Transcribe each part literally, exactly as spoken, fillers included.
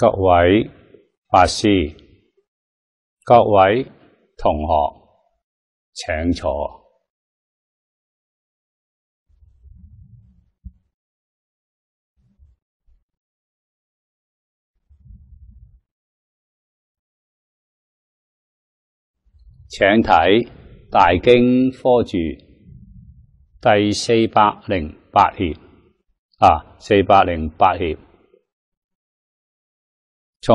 各位法師、各位同學，請坐。請睇《大經科注》第四百零八頁啊，四百零八頁，從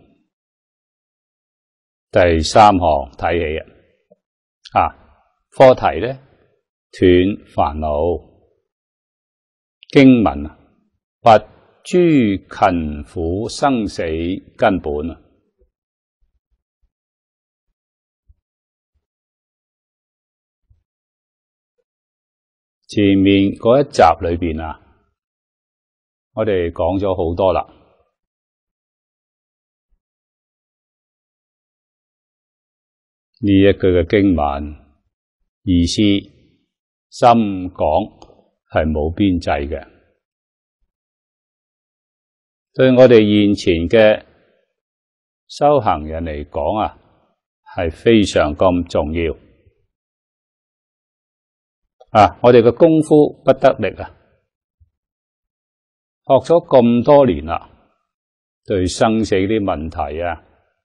第三行睇起啊。課題呢，斷煩惱。經文啊，拔諸勤苦生死根本啊。前面嗰一集裏邊啊，我哋講咗好多啦。呢一句嘅經文意思深廣係冇邊際嘅，對我哋現前嘅修行人嚟講啊，係非常咁重要。啊！我哋嘅功夫不得力啊，學咗咁多年啦，對生死啲問題啊、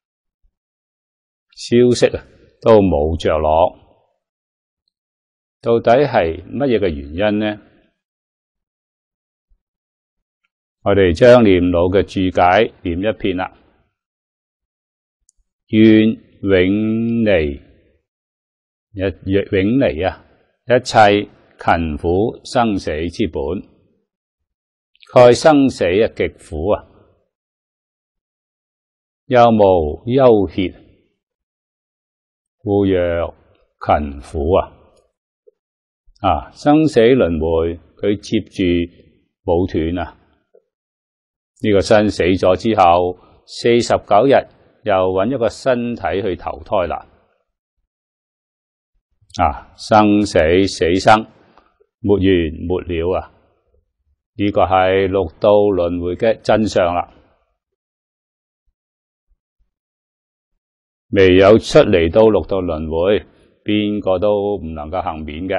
消息啊都冇着落，到底係乜嘢嘅原因呢？我哋將念老嘅注解念一遍啦。願永離一永離啊！一切勤苦生死之本，蓋生死啊極苦啊，又無休歇，故曰勤苦啊！啊，生死輪迴佢接住冇斷啊！呢、這個身死咗之後，四十九日又揾一個身體去投胎啦。啊，生死死生，沒完沒了啊！呢、這個係六道輪迴嘅真相啦。未有出嚟到六道輪迴，邊個都唔能夠幸免嘅。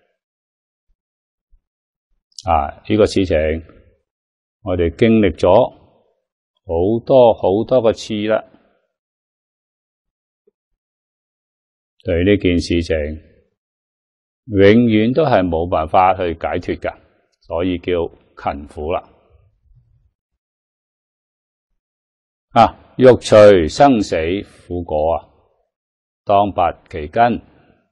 啊，呢、這個事情我哋經歷咗好多好多個次啦。對呢件事情，永遠都係冇辦法去解脫㗎，所以叫勤苦啦。啊，欲除生死苦果啊，當拔其根，呢、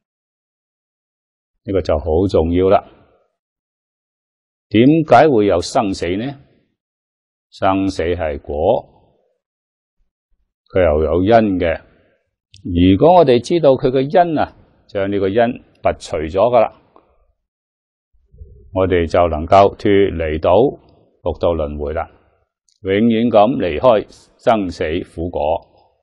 這個就好重要啦。點解會有生死呢？生死係果，佢又有因嘅。如果我哋知道佢個因啊，將呢個因拔除咗噶啦，我哋就能夠脫離到六道輪迴啦，永遠咁離開生死苦果。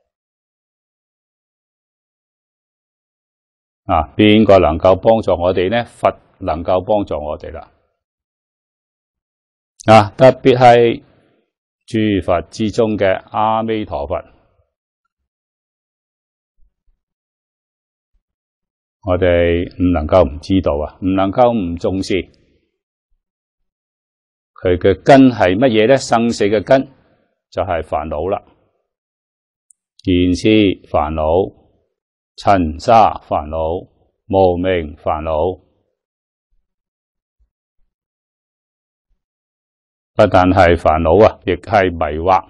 啊，邊個能夠幫助我哋呢？佛能夠幫助我哋啦。啊，特別係諸佛之中嘅阿彌陀佛。我哋唔能夠唔知道啊，唔能夠唔重視。佢嘅根係乜嘢咧？生死嘅根就係煩惱啦，見思煩惱、塵沙煩惱、無明煩惱，不但係煩惱啊，亦係迷惑。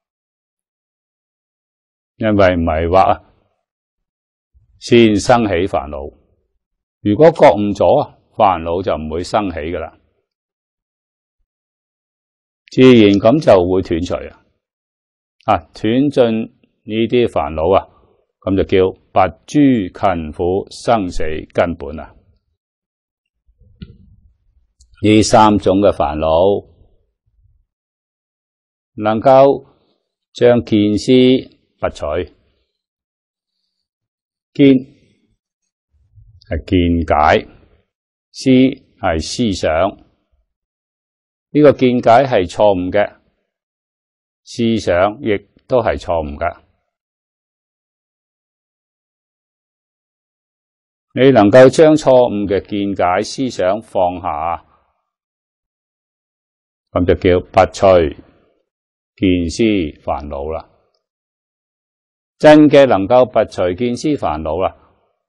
因為迷惑啊，先生起煩惱，如果覺悟咗啊，煩惱就唔會生起噶啦，自然咁就會斷除啊，啊斷盡呢啲煩惱啊，咁就叫拔諸勤苦生死根本啊。呢三種嘅煩惱，能夠將見思拔除。見係見解，思係思想，呢、這個見解係錯誤嘅， 思想亦都係錯誤㗎。你能夠將錯誤嘅見解思想放下，咁就叫拔除見思煩惱啦。真嘅能夠拔除見思煩惱啦，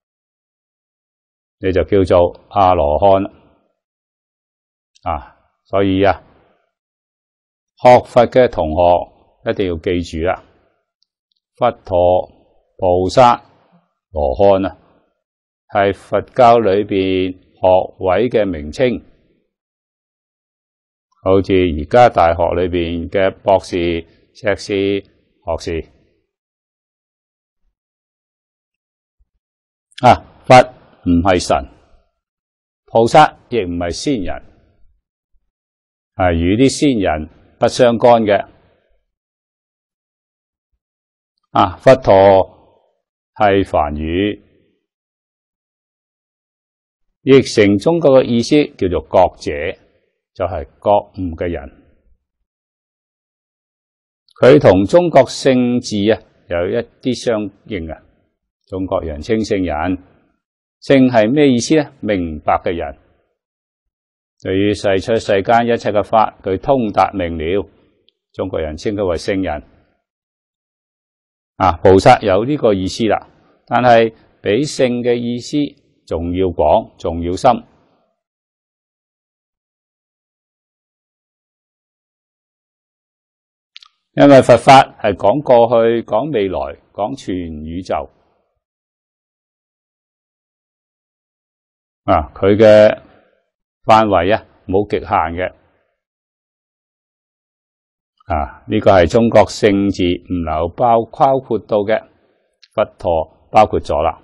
你就叫做阿羅漢啊。所以啊，學佛嘅同學一定要記住啦，佛陀、菩薩、羅漢啊，係佛教裏邊學位嘅名稱，好似而家大學裏邊嘅博士、碩士、學士啊。佛唔係神，菩薩亦唔係仙人，係與啲仙人不相干嘅啊。佛陀係梵語，譯成中國嘅意思叫做覺者，就係覺悟嘅人。佢同中國聖字啊有一啲相應啊。中國人稱聖人，聖係咩意思呢？明白嘅人，對於世出世間一切嘅法，佢通達明了，中國人稱佢為聖人。啊，菩薩有呢個意思啦，但係比聖嘅意思仲要廣，仲要深。因為佛法係講過去、講未來、講全宇宙啊，佢嘅範圍啊冇極限嘅啊。呢個係中國聖字唔能夠包包括到嘅，佛陀包括咗啦。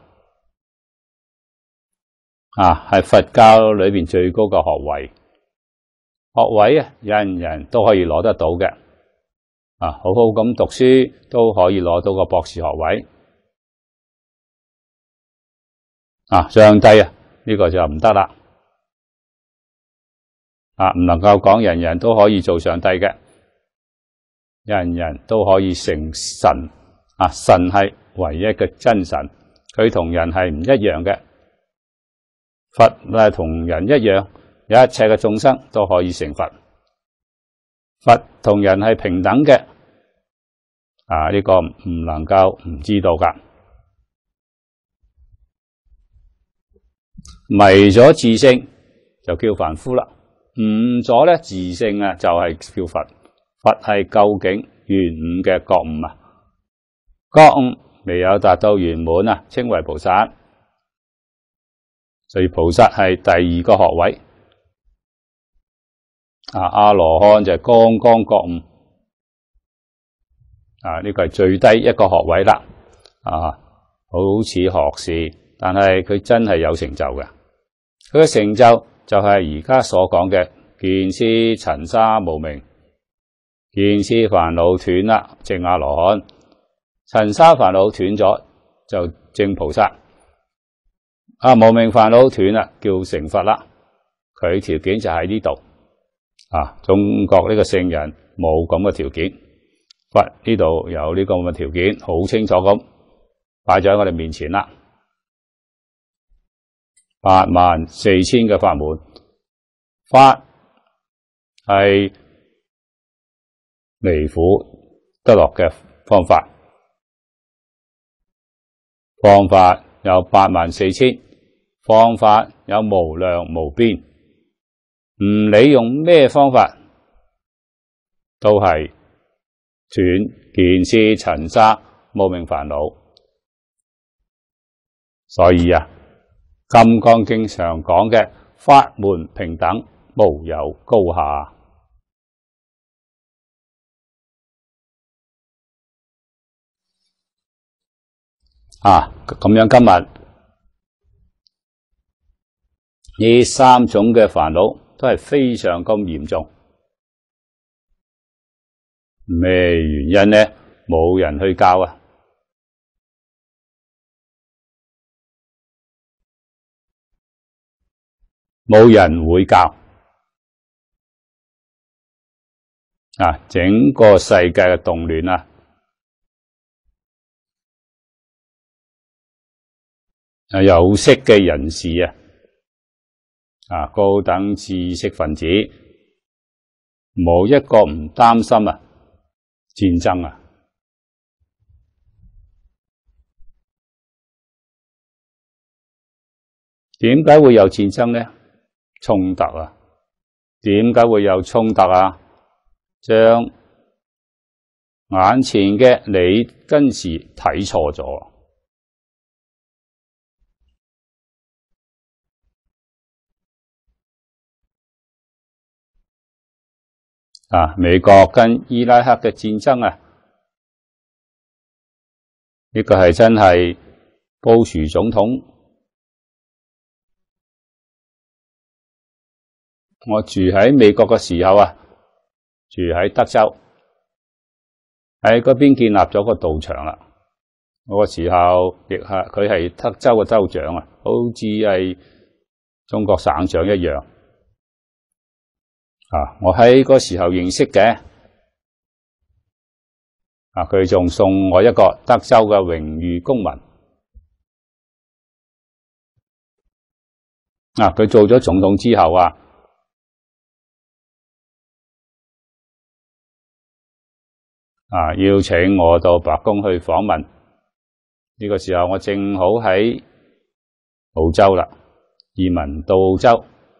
啊，係佛教裏邊最高嘅學位，學位啊，人人都可以攞得到嘅。啊，好好咁讀書都可以攞到個博士學位。啊，上帝啊，呢個就唔得啦。啊，唔能夠講人人都可以做上帝嘅，人人都可以成神。啊，神係唯一嘅真神，佢同人係唔一樣嘅。佛係同人一樣，有一切嘅眾生都可以成佛。佛同人係平等嘅，啊呢個唔能夠唔知道噶。迷咗自性就叫凡夫啦，悟咗咧自性啊就係叫佛。佛係究竟圓悟嘅覺悟啊，覺悟未有達到圓滿啊，稱為菩薩。所以菩薩係第二個學位。啊，阿羅漢就係剛剛覺悟，啊呢個係最低一個學位啦。啊，好似學士，但係佢真係有成就嘅。佢嘅成就就係而家所講嘅見思塵沙無明，見思煩惱斷啦，證阿羅漢；塵沙煩惱斷咗就證菩薩。啊，無明煩惱斷啦，叫成佛啦。佢條件就喺呢度。啊，中國呢個聖人冇咁嘅條件，佛呢度有呢個咁嘅條件，好清楚咁擺咗喺我哋面前啦。八萬四千嘅法門，法係離苦得樂嘅方法，方法有八萬四千，方法有無量無邊。唔理用咩方法，都係斷見思塵沙無明煩惱。所以啊，《金剛經》常講嘅法門平等，無有高下。啊，咁樣今日呢三種嘅煩惱都係非常咁嚴重。咩原因呢？冇人去教啊！冇人會教。 啊，整個世界嘅動亂啊，啊有識嘅人士啊，啊高等知識分子，冇一個唔擔心啊戰爭啊。點解會有戰爭呢？衝突啊！點解會有衝突啊？將眼前嘅你跟事睇錯咗啊！美國跟伊拉克嘅戰爭啊，呢個係真係布殊總統。我住喺美國嘅時候啊，住喺德州，喺嗰邊建立咗個道場啦。我個時候亦係佢係德州嘅州長啊，好似係中國省長一樣啊。我喺嗰時候認識嘅啊，佢仲送我一個德州嘅榮譽公民啊。佢做咗總統之後啊，啊！邀請我到白宮去訪問，呢、這個時候我正好喺澳洲啦，移民到澳洲，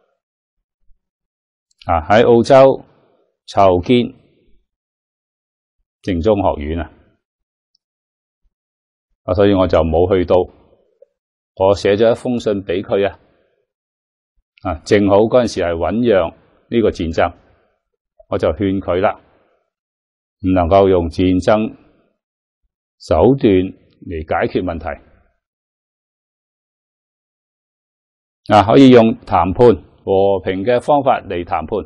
啊喺澳洲籌建正宗學院啊，啊所以我就冇去到，我寫咗一封信俾佢啊，啊正好嗰陣時係醞釀呢個戰爭，我就勸佢啦。唔能夠用戰爭手段嚟解決問題，啊，可以用談判和平嘅方法嚟談判。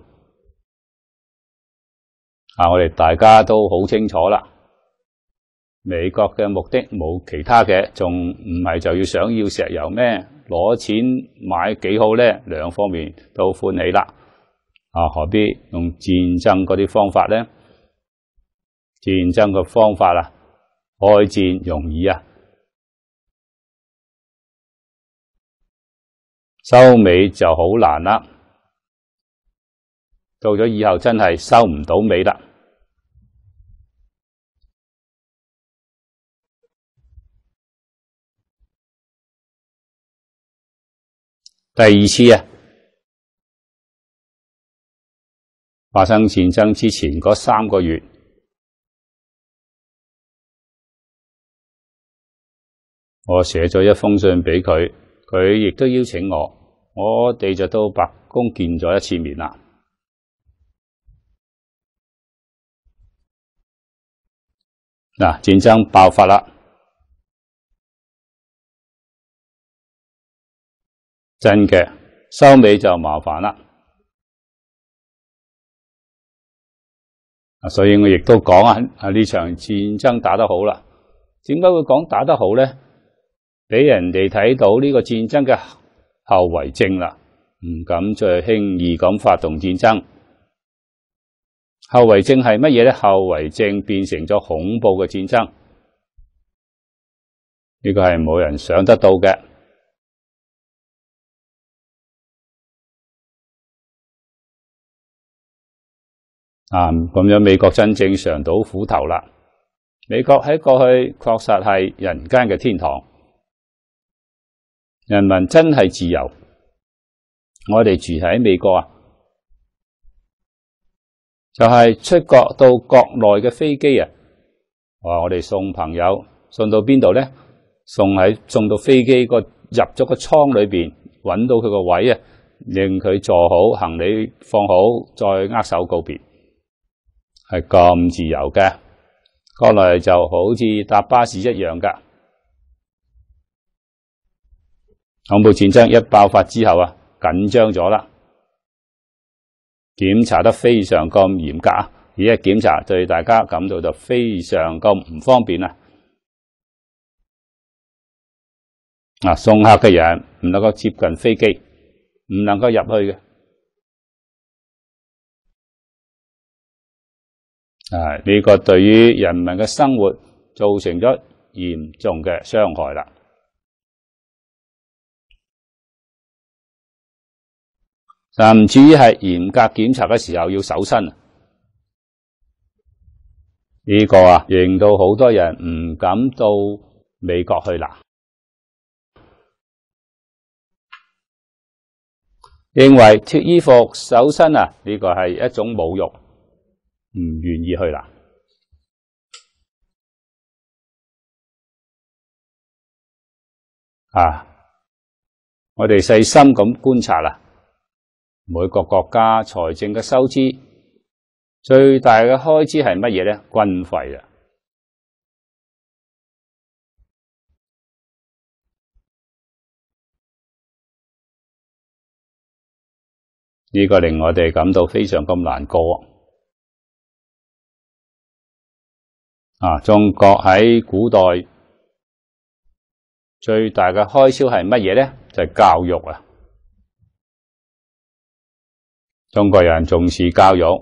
啊，我哋大家都好清楚啦，美國嘅目的冇其他嘅，仲唔係就要想要石油咩？攞錢買幾好咧？兩方面都歡喜啦。啊，何必用戰爭嗰啲方法咧？戰爭嘅方法啊，開戰容易啊，收尾就好難啦。到咗以後真係收唔到尾啦。第二次啊，發生戰爭之前嗰三個月。我寫咗一封信俾佢，佢亦都邀請我，我哋就到白宮見咗一次面啦。嗱，戰爭爆發啦，真嘅，收尾就麻煩啦。所以我亦都講啊，啊呢場戰爭打得好啦。點解會講打得好咧？俾人哋睇到呢個戰爭嘅後遺症啦，唔敢再輕易咁發動戰爭。後遺症係乜嘢咧？後遺症變成咗恐怖嘅戰爭，呢個係冇人想得到嘅。啊，咁樣美國真正嘗到苦頭啦。美國喺過去確實係人間嘅天堂。人民真係自由，我哋住喺美國啊，就係出國到國內嘅飛機啊，哇！我哋送朋友送到邊度咧？送喺送到飛機個入咗個艙裏邊，搵到佢個位啊，令佢坐好，行李放好，再握手告別，係咁自由嘅。國內就好似搭巴士一樣噶。恐怖戰爭一爆發之後啊，緊張咗啦，檢查得非常咁嚴格啊，而家檢查對大家感到就非常咁唔方便啊。啊，送客嘅人唔能夠接近飛機，唔能夠入去嘅。 啊，呢個對於人民嘅生活造成咗嚴重嘅傷害啦。甚至於係嚴格檢查嘅時候要搜身，呢個啊，令到好多人唔敢到美國去啦，認為脫衣服搜身啊，呢個係一種侮辱，唔願意去啦。啊，我哋細心咁觀察啦，每個國家財政嘅收支最大嘅開支係乜嘢咧？軍費啊！呢個令我哋感到非常咁難過啊！中國喺古代最大嘅開銷係乜嘢咧？就係教育啊！中國人重視教育，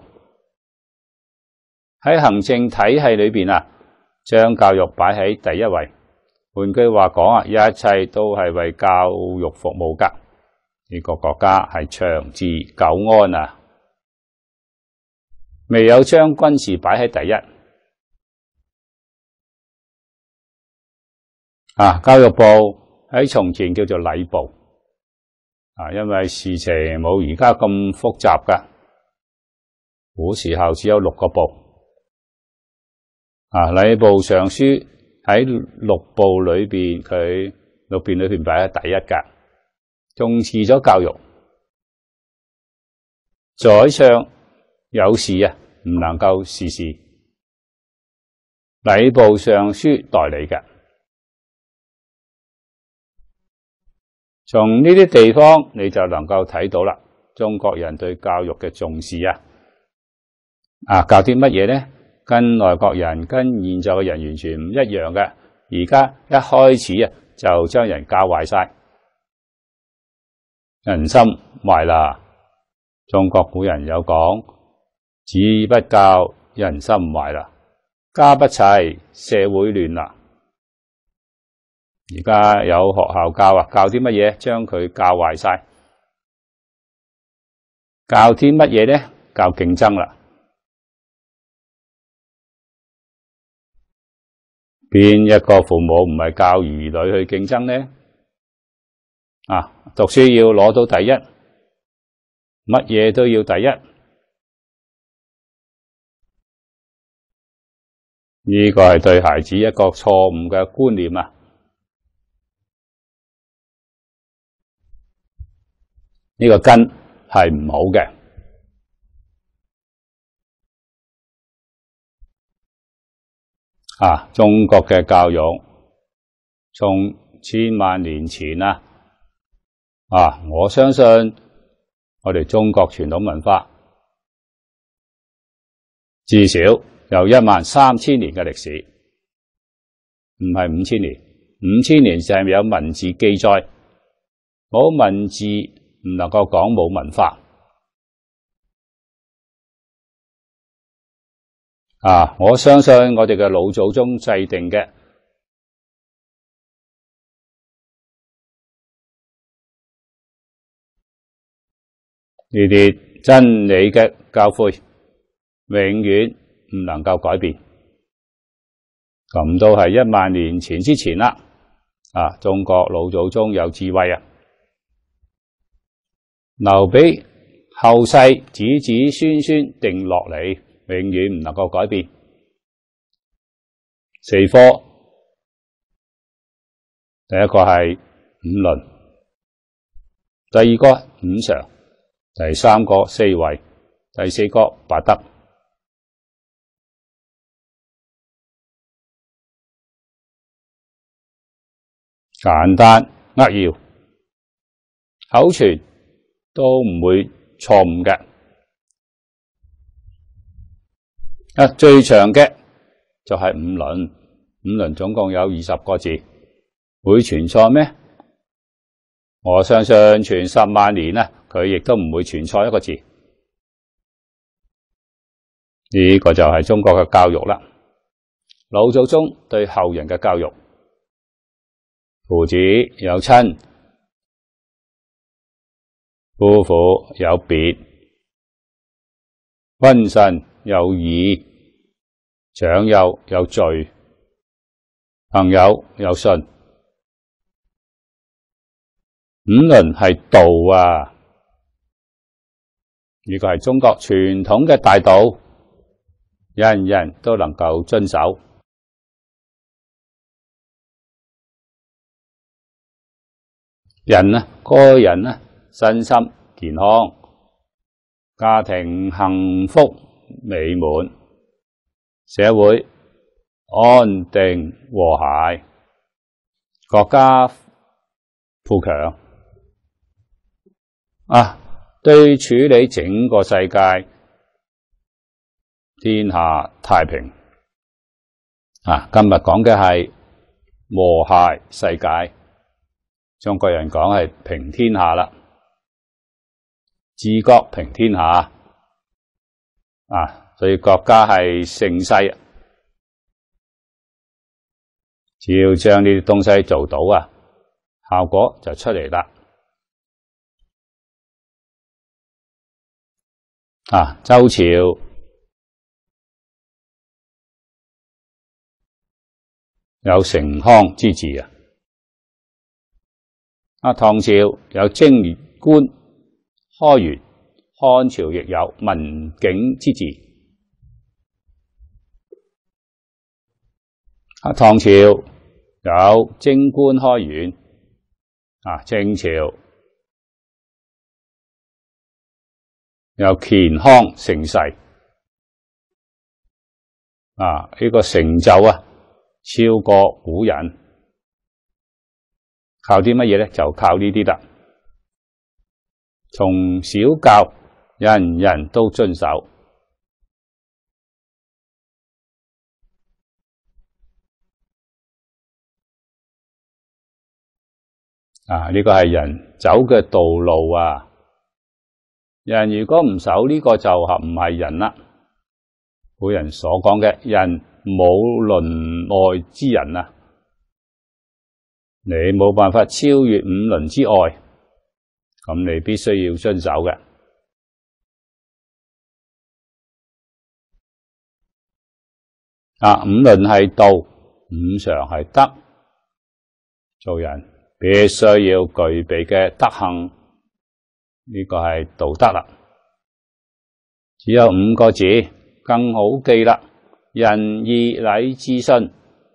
喺行政體系裏邊啊，將教育擺喺第一位。換句話講啊，一切都係為教育服務噶。呢個國家係長治久安啊，未有將軍事擺喺第一啊。教育部喺從前叫做禮部啊，因為事情冇而家咁複雜噶，古時候只有六個部啊。禮部尚書喺六部裏邊，佢六邊裏邊擺喺第一噶。重視咗教育，宰相有事啊，唔能夠事事，禮部尚書代理嘅。從呢啲地方你就能夠睇到啦，中國人對教育嘅重視啊！啊，教啲乜嘢咧？跟外國人、跟現在嘅人完全唔一樣嘅。而家一開始啊，就將人教壞晒。人心壞啦！中國古人有講：子不教，人心壞啦；家不齊，社會亂啦。而家有學校教啊，教啲乜嘢？將佢教壞晒。教啲乜嘢咧？教競爭啦。邊一個父母唔係教兒女去競爭呢？啊，讀書要攞到第一，乜嘢都要第一。呢個係對孩子一個錯誤嘅觀念啊！呢個根係唔好嘅。啊，中國嘅教育從千萬年前啊，啊，我相信我哋中國傳統文化至少有一萬三千年嘅歷史，唔係五千年。五千年就係有文字記載，冇文字唔能夠講冇文化。啊！我相信我哋嘅老祖宗制定嘅呢啲真理嘅教誨，永遠唔能夠改變。咁都係一萬年前之前啦。啊！中國老祖宗有智慧啊，留俾後世子子孫孫定落嚟，永遠唔能夠改變。四科，第一個係五倫，第二個五常，第三個四維，第四個八德。簡單扼要，口傳都唔會錯誤嘅。啊，最長嘅就係五倫，五倫總共有二十個字，會傳錯咩？我相信傳十萬年啊，佢亦都唔會傳錯一個字。 呢個就係中國嘅教育啦。老祖宗對後人嘅教育，父子有親，夫婦有別，君臣有義，長幼有序，朋友有信。五倫係道啊！呢個係中國傳統嘅大道，人人都能夠遵守。人啊，個人啊，身心健康，家庭幸福美滿，社會安定和諧，國家富強啊！對處理整個世界天下太平啊！今日講嘅係和諧世界，中國人講係平天下啦，治國平天下啊！所以國家係盛世，只要將呢啲東西做到啊，效果就出嚟啦。啊，周朝有成康之治啊，啊，唐朝有貞觀開元，漢朝亦有文景之治。啊，唐朝有貞觀開元，啊，清朝有乾康盛世。啊，呢、這個成就啊，超過古人。靠啲乜嘢咧？就靠呢啲啦。從小教，人人都遵守。啊，呢、這個係人走嘅道路啊。人如果唔守呢個就唔係人啦。古人所講嘅人冇倫外之人啊，你冇辦法超越五倫之外，咁你必須要遵守嘅。啊，五倫係道，五常係德，做人必須要具備嘅德行。呢個係道德啦，只有五個字，更好記啦。仁義禮智信，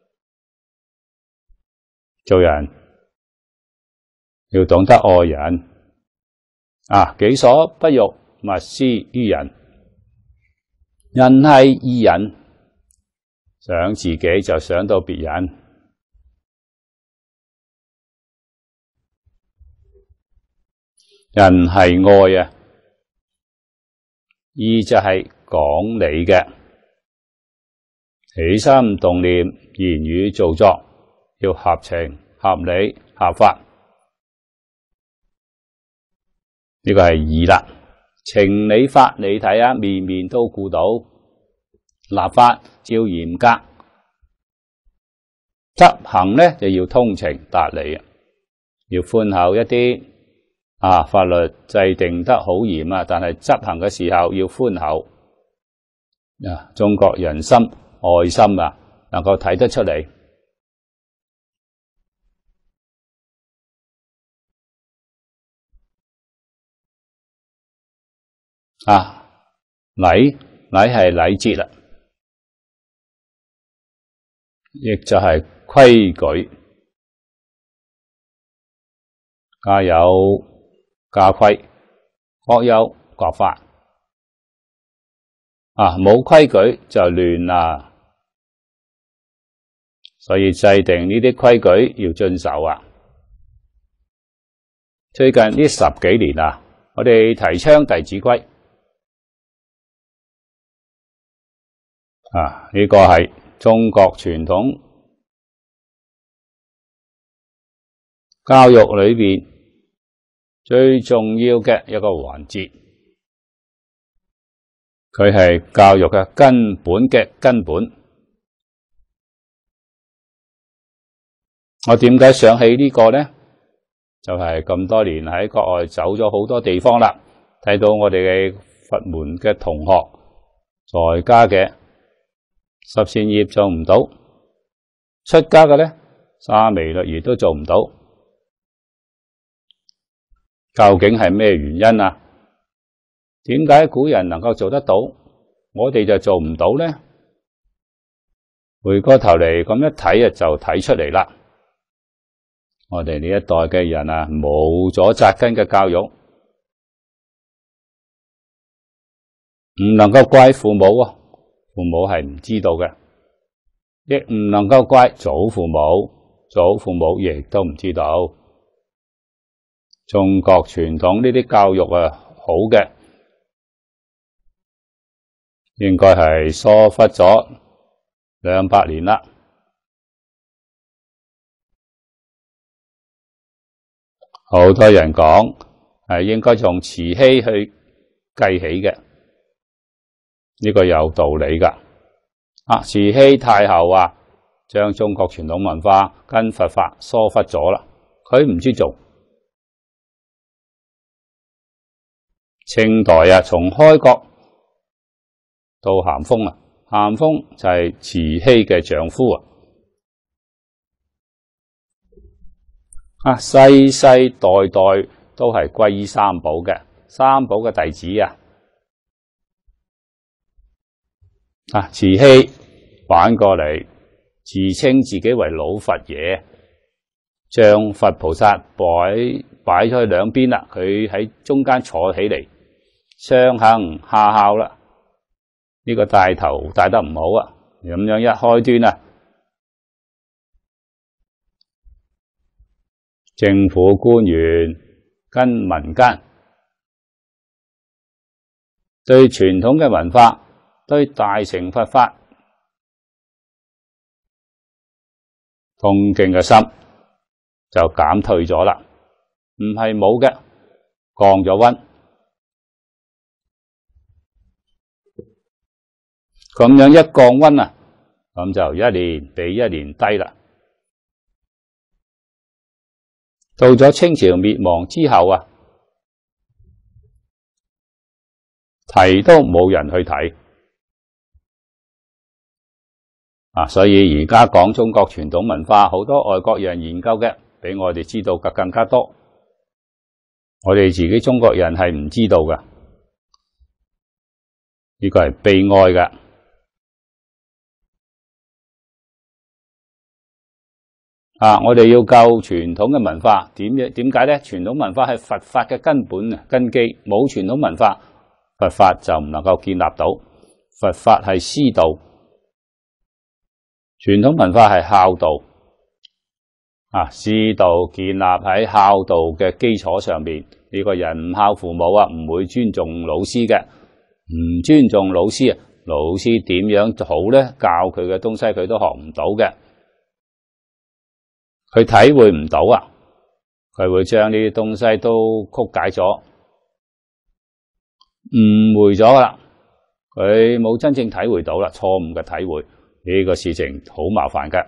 做人要懂得愛人啊！己所不欲，勿施於人。人係義人，想自己就想到別人。人係愛啊，義就係講理嘅，起心動念、言語造作要合情、合理、合法，呢個係義啦。情理法你睇啊，面面都顧到，立法照嚴格，執行咧就要通情達理啊，要寬厚一啲。啊！法律制定得好嚴啊，但係執行嘅時候要寬厚。啊，中國人心愛心啊，能夠睇得出嚟。啊，禮禮係禮節啦，亦就係規矩，家有家規，各有各法。啊，冇規矩就亂啦，所以制定呢啲規矩要遵守啊。最近呢十幾年啊，我哋提倡弟子規。啊，呢個係中國傳統教育裏邊最重要嘅一個環節， 佢係教育嘅根本嘅根本。我點解想起呢個呢？就係咁多年喺國外走咗好多地方啦，睇到我哋嘅佛門嘅同學在家嘅十善業做唔到，出家嘅呢，沙彌律儀都做唔到，究竟係咩原因啊？點解古人能夠做得到，我哋就做唔到呢？回過頭嚟咁一睇啊，就睇出嚟啦。我哋呢一代嘅人啊，冇咗扎根嘅教育，唔能夠怪父母啊，父母係唔知道嘅，亦唔能夠怪祖父母，祖父母亦都唔知道。中國傳統呢啲教育啊，好嘅，應該係疏忽咗兩百年啦。好多人講係應該從慈禧去計起嘅，呢個有道理噶。啊，慈禧太后啊，將中國傳統文化跟佛法疏忽咗啦，佢唔知做。清代啊，從開國到咸豐啊，咸豐就係慈禧嘅丈夫啊。啊，世世代代都係皈依三寶嘅，三寶嘅弟子啊。啊，慈禧反過嚟自稱自己為老佛爺，將佛菩薩擺擺咗去兩邊啦，佢喺中間坐起嚟，上行下效啦。呢個帶頭帶得唔好啊，咁樣一開端啊，政府官員跟民間對傳統嘅文化、對大乘佛法恭敬嘅心就減退咗啦，唔係冇嘅，降咗溫。咁樣一降溫啊，咁就一年比一年低啦。到咗清朝滅亡之後啊，提都冇人去睇啊，所以而家講中國傳統文化，好多外國人研究嘅，比我哋知道嘅更加多。我哋自己中國人係唔知道嘅，呢個係悲哀嘅。啊！我哋要救傳統嘅文化，點樣點解咧？傳統文化係佛法嘅根本啊，根基。冇傳統文化，佛法就唔能夠建立到。佛法係師道，傳統文化係孝道。啊，師道建立喺孝道嘅基礎上面。呢個人唔孝父母啊，唔會尊重老師嘅。唔尊重老師啊，老師點樣好咧？教佢嘅東西佢都學唔到嘅。佢體會唔到啊，佢會將呢啲東西都曲解咗、誤會咗啦。佢冇真正體會到啦，錯誤嘅體會，呢個事情好麻煩嘅。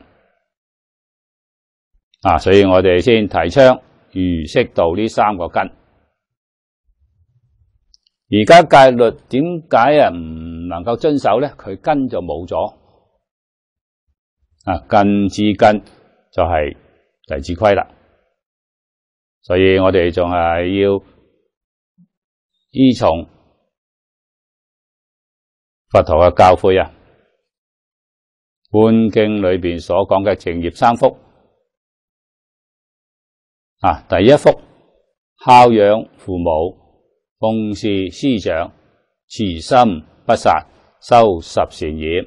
啊，所以我哋先提倡儒釋道呢三個根。而家戒律點解啊唔能夠遵守咧？佢根就冇咗。啊，根之根就係弟子規啦，所以我哋仲係要依從佛陀嘅教誨啊，觀經裏邊所講嘅淨業三福啊，第一福孝養父母，奉事師長，慈心不殺，修十善業，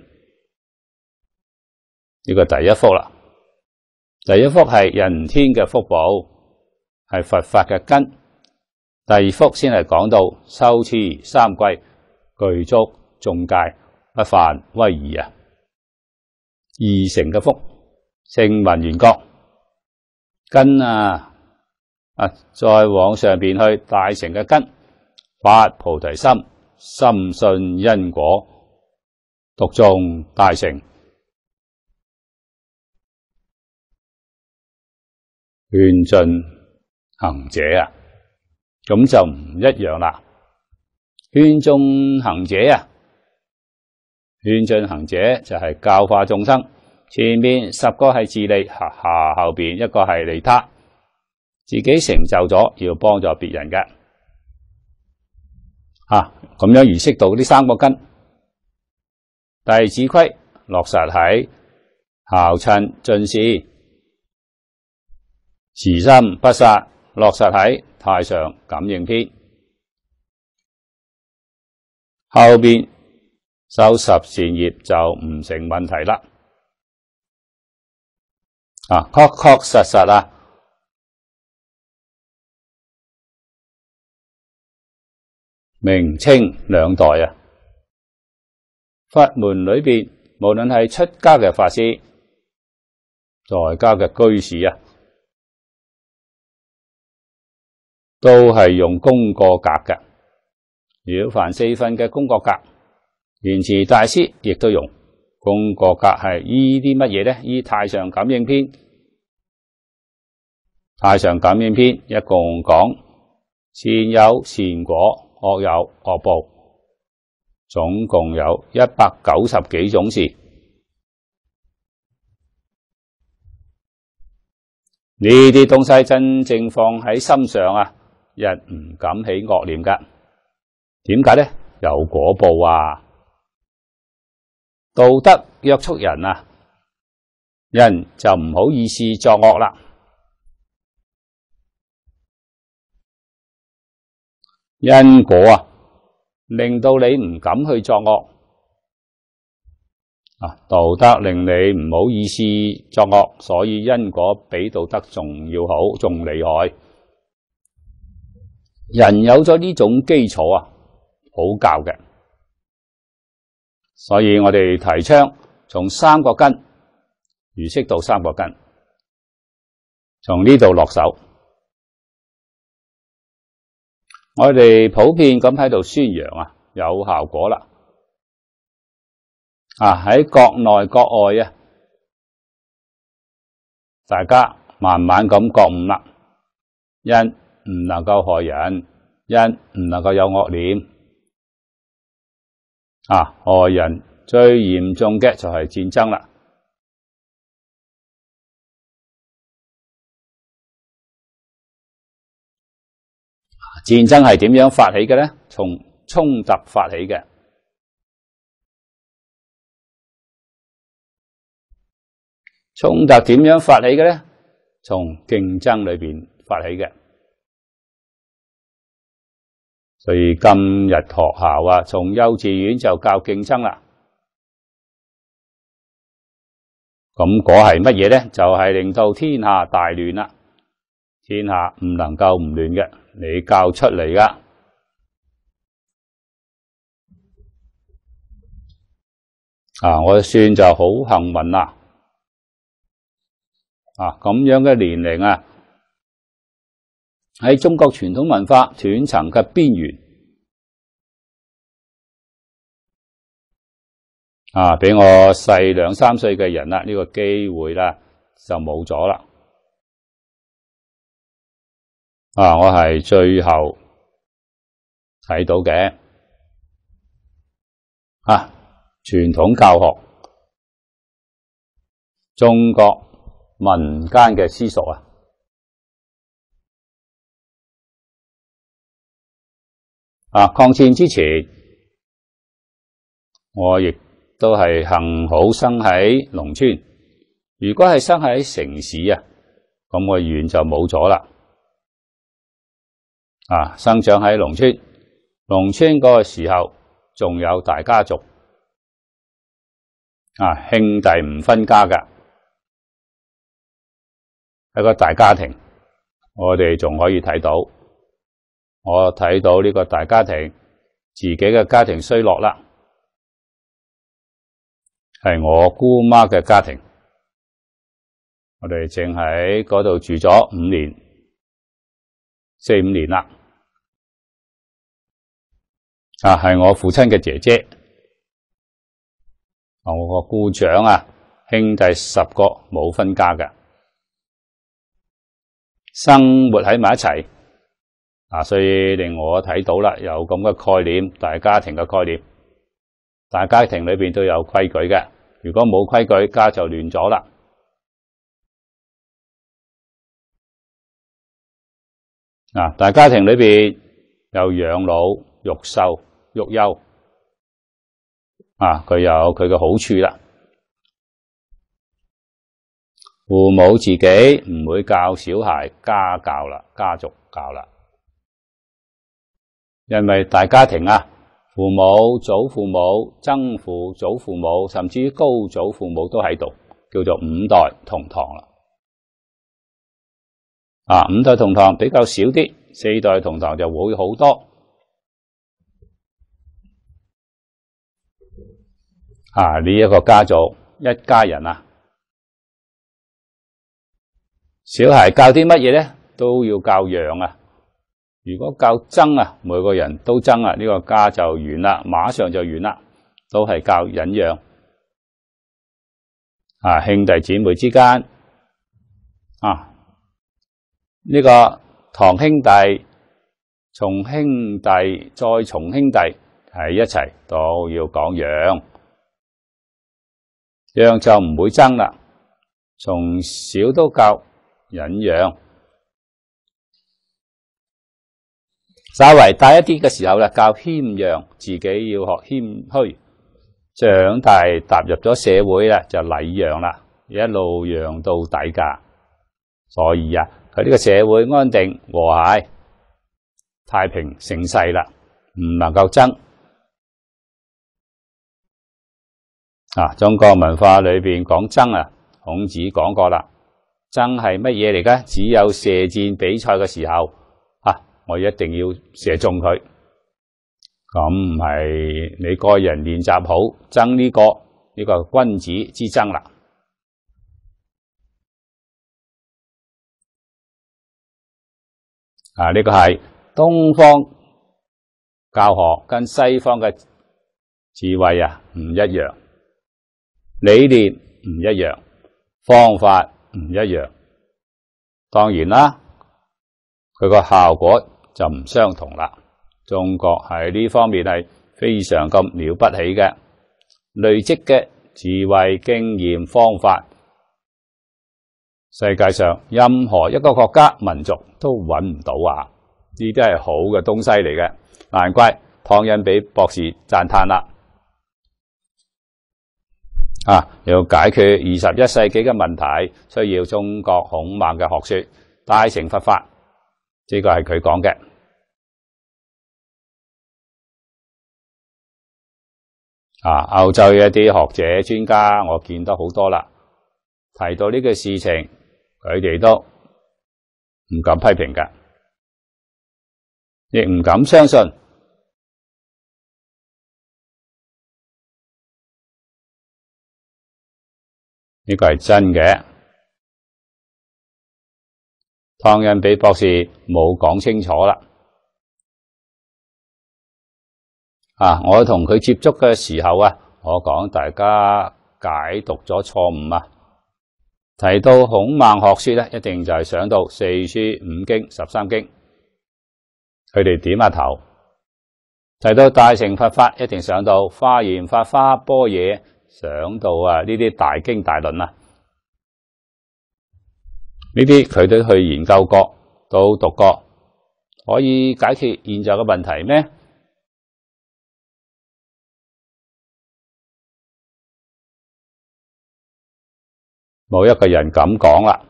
呢個第一福啦。第一福係人天嘅福報，係佛法嘅根。第二福先係講到修持三歸，具足眾戒，不犯威儀啊。二乘嘅福，聲聞緣覺根啊啊，再往上邊去大乘嘅根，發菩提心， 深信因果，讀誦大乘，勸進行者啊，咁就唔一樣啦。勸進行者啊，勸進行者就係教化眾生，前面十個係自利，下下後邊一個係利他，自己成就咗要幫助別人嘅。啊，咁樣意識到呢三個根，弟子規落實喺孝親盡事，慈心不殺落實喺太上感應篇，後邊修十善業就唔成問題啦。啊，確確實實啊，明清兩代啊，法門裏邊無論係出家嘅法師，在家嘅居士啊，都係用功過格嘅。了凡四訓嘅功過格，蓮池大師亦都用功過格，係依啲乜嘢咧？依太上感應篇，太上感應篇一共講善有善果，惡有惡報，總共有一百九十幾種事。呢啲東西真正放喺心上啊，人唔敢起惡念噶。點解咧？有果報啊！道德約束人啊，人就唔好意思作惡啦。因果啊，令到你唔敢去作惡啊，道德令你唔好意思作惡，所以因果比道德仲要好，仲厲害。人有咗呢種基礎啊，好教嘅，所以我哋提倡從三個根，儒釋道三個根，從呢度落手。我哋普遍咁喺度宣揚啊，有效果啦。啊，喺國內國外啊，大家慢慢咁覺悟啦。人唔能夠害人，人唔能夠有惡念。啊，害人最嚴重嘅就係戰爭啦。戰爭係點樣發起嘅咧？從衝突發起嘅。衝突點樣發起嘅咧？從競爭裏邊發起嘅。所以今日學校啊，從幼稚園就教競爭啦。咁果係乜嘢咧？就係令到天下大亂啦。天下唔能夠唔亂嘅，你教出嚟噶。啊，我算就好幸運啦。啊，咁樣嘅年齡啊，喺中國傳統文化斷層嘅邊緣，啊，比我細兩三歲嘅人啦，呢個機會啦就冇咗啦。啊，我係最後睇到嘅。啊，傳統教學，中國民間嘅私塾啊，啊，抗戰之前，我亦都係幸好生喺農村。如果係生喺城市啊，咁我遠就冇咗啦。啊，生長喺農村，農村嗰個時候仲有大家族，啊，兄弟唔分家噶，一個大家庭，我哋仲可以睇到，我睇到呢個大家庭，自己嘅家庭衰落啦，係我姑媽嘅家庭，我哋淨喺嗰度住咗五年，四五年啦。 啊，係我父親嘅姐姐，我個姑丈啊，兄弟十個冇分家嘅，生活喺埋一齊啊，所以令我睇到啦，有咁嘅概念，大家庭嘅概念，大家庭裏邊都有規矩嘅，如果冇規矩，家就亂咗啦。啊，大家庭裏邊有養老、育壽、育幼，啊，佢有佢嘅好處啦。父母自己唔會教小孩，家教啦，家族教啦。因為大家庭啊，父母、祖父母、曾父、祖父母，甚至於高祖父母都喺度，叫做五代同堂啦。啊，五代同堂比較少啲，四代同堂就會好多。啊，呢一個家族一家人啊，小孩教啲乜嘢咧，都要教讓啊。如果教爭啊，每個人都爭啊，呢個家就完啦，馬上就完啦。都係教忍讓。啊，兄弟姊妹之間啊。呢個堂兄弟、從兄弟再從兄弟係一齊都要講讓，讓就唔會爭啦。從小都教忍讓，稍為大一啲嘅時候啦，教謙讓，自己要學謙虛。長大踏入咗社會啦，就禮讓啦，一路讓到底㗎。所以啊，佢呢個社會安定和諧、太平盛世啦，唔能夠爭。啊，中國文化裏邊講爭啊，孔子講過啦，爭係乜嘢嚟㗎？只有射箭比賽嘅時候，啊，我一定要射中佢。咁唔係你個人練習好，爭呢個呢個君子之爭啦。啊！呢個係東方教學跟西方嘅智慧啊唔一樣，理念唔一樣，方法唔一樣。當然啦，佢個效果就唔相同啦。中國喺呢方面係非常咁了不起嘅，累積嘅智慧、經驗、方法。世界上任何一個國家、民族都揾唔到啊！呢啲係好嘅東西嚟嘅，難怪湯恩比博士讚嘆啦。啊，要解決二十一世紀嘅問題，需要中國孔孟嘅學說，大乘佛法，呢個係佢講嘅。啊，歐洲一啲學者專家，我見得好多啦，提到呢個事情，佢哋都唔敢批評㗎，亦唔敢相信。呢個係真嘅。湯恩比博士冇講清楚啦。啊，我同佢接觸嘅時候啊，我講大家解讀咗錯誤啊。提到孔孟學說咧，一定就係想到四書五經十三經，佢哋點下頭。提到大乘佛法，一定想到華嚴、法華、般若，想到啊呢啲大經大論啊，呢啲佢都去研究過，都讀過，可以解決現在嘅問題咩？冇一個人咁講啦。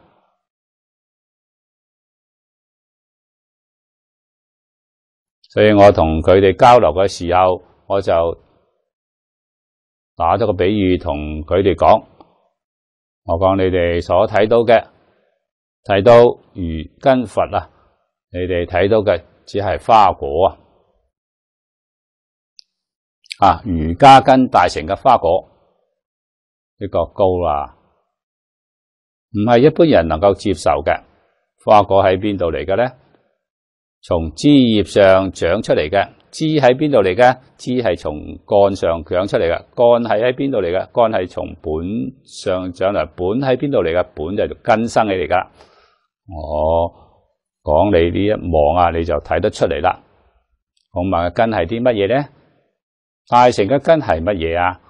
所以我同佢哋交流嘅時候，我就打咗個比喻同佢哋講，我講你哋所睇到嘅，睇到如跟佛啊，你哋睇到嘅只係花果啊，啊瑜伽跟大乘嘅花果呢個高啦。唔係一般人能夠接受嘅。花果喺邊度嚟嘅咧？從枝葉上長出嚟嘅， 支喺邊度嚟嘅？支係從幹上長出嚟嘅，幹係喺邊度嚟嘅？幹係從本上長嚟，本喺邊度嚟嘅？本就係根生起嚟噶。我講你呢一望啊，你就睇得出嚟啦。孔孟嘅根係啲乜嘢咧？大成嘅根係乜嘢啊？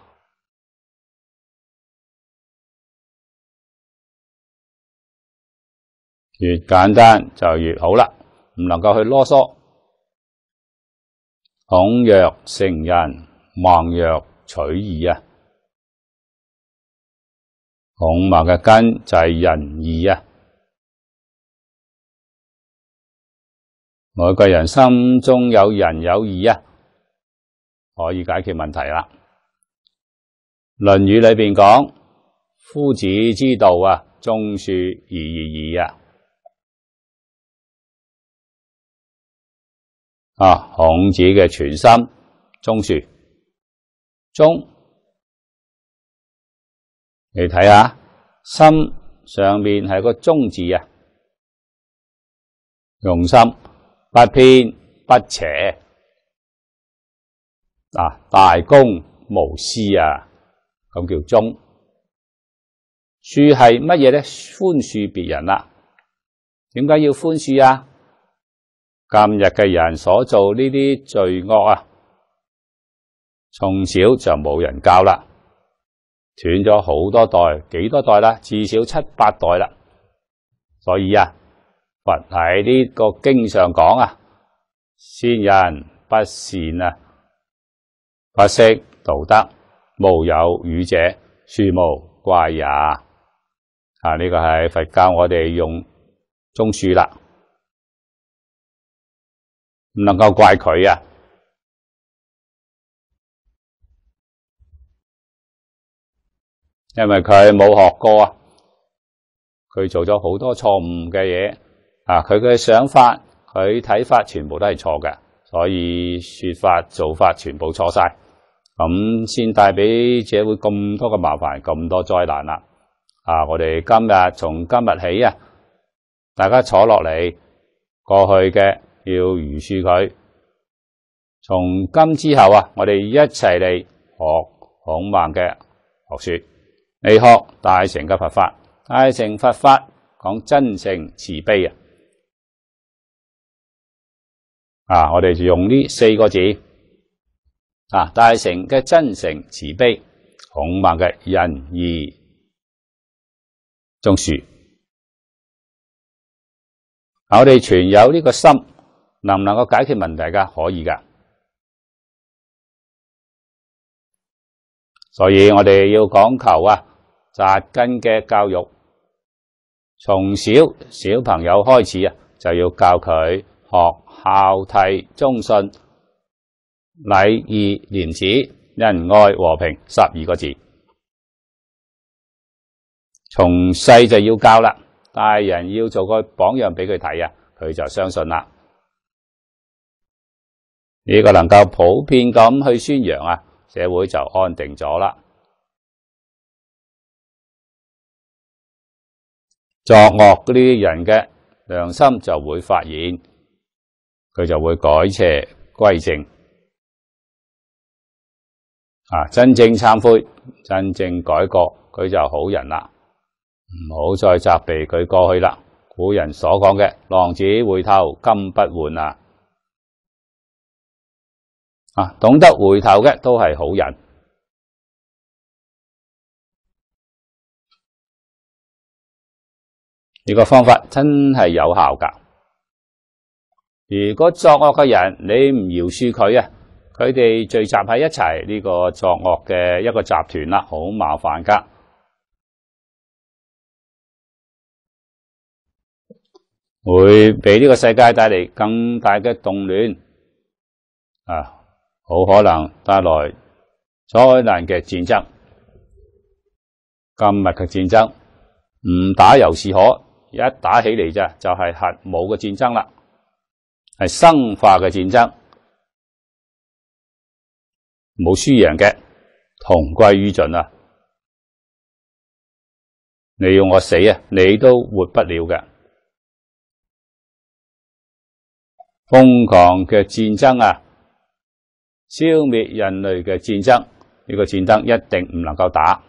越簡單就越好啦，唔能夠去囉嗦。孔曰：成仁。孟曰：取義啊。孔孟嘅根就係仁義啊。每個人心中有仁有義啊，可以解決問題啦。論語裏邊講：夫子之道啊，忠恕而已矣啊。啊，孔子嘅全心忠恕，忠，你睇下，心上面係個忠字啊，用心，不偏不邪，啊，大公無私啊，咁叫忠。恕係乜嘢咧？寬恕別人啦。點解要寬恕啊？今日嘅人所做呢啲罪惡啊，從小就冇人教啦，斷咗好多代，幾多代啦？至少七八代啦。所以啊，佛喺呢個經上講啊，先人不善啊，不識道德，無有與者，恕無怪也。啊，呢個係佛教我哋用忠恕啦。唔能夠怪佢啊，因為佢冇學過啊，佢做咗好多錯誤嘅嘢啊，佢嘅想法、佢睇法全部都係錯嘅，所以說法、做法全部錯晒，咁先帶俾社會咁多嘅麻煩、咁多災難啦。啊，我哋今日從今日起啊，大家坐落嚟，過去嘅要如恕佢。從今之後啊，我哋一齊嚟學孔孟嘅學說，嚟學大乘嘅佛法。大乘佛法講真誠慈悲啊！啊，我哋就用呢四個字啊，大乘嘅真誠慈悲，孔孟嘅仁義忠恕。我哋存有呢個心，能唔能夠解決問題噶？可以噶。所以我哋要講求啊，扎根嘅教育，從小小朋友開始啊，就要教佢學孝悌忠信、禮義廉恥、仁愛和平十二個字，從細就要教啦。大人要做個榜樣俾佢睇啊，佢就相信啦。呢個能夠普遍咁去宣揚啊，社會就安定咗啦。作惡嗰啲人嘅良心就會發現，佢就會改邪歸正啊！真正懺悔，真正改過，佢就好人啦。唔好再責備佢過去啦。古人所講嘅浪子回頭金不換啊！啊，懂得回頭嘅都係好人。呢個方法真係有效噶。如果作惡嘅人你唔饒恕佢啊，佢哋聚集喺一齊，呢個作惡嘅一個集團啦，好麻煩噶，會俾呢個世界帶嚟更大嘅動亂啊！好可能帶來災難嘅戰爭。今日嘅戰爭唔打又是可，一打起嚟咋就係核武嘅戰爭啦，係生化嘅戰爭，冇輸贏嘅，同歸於盡啊！你要我死啊，你都活不了嘅。瘋狂嘅戰爭啊！ 消滅人類嘅戰爭，呢個戰爭一定唔能夠打。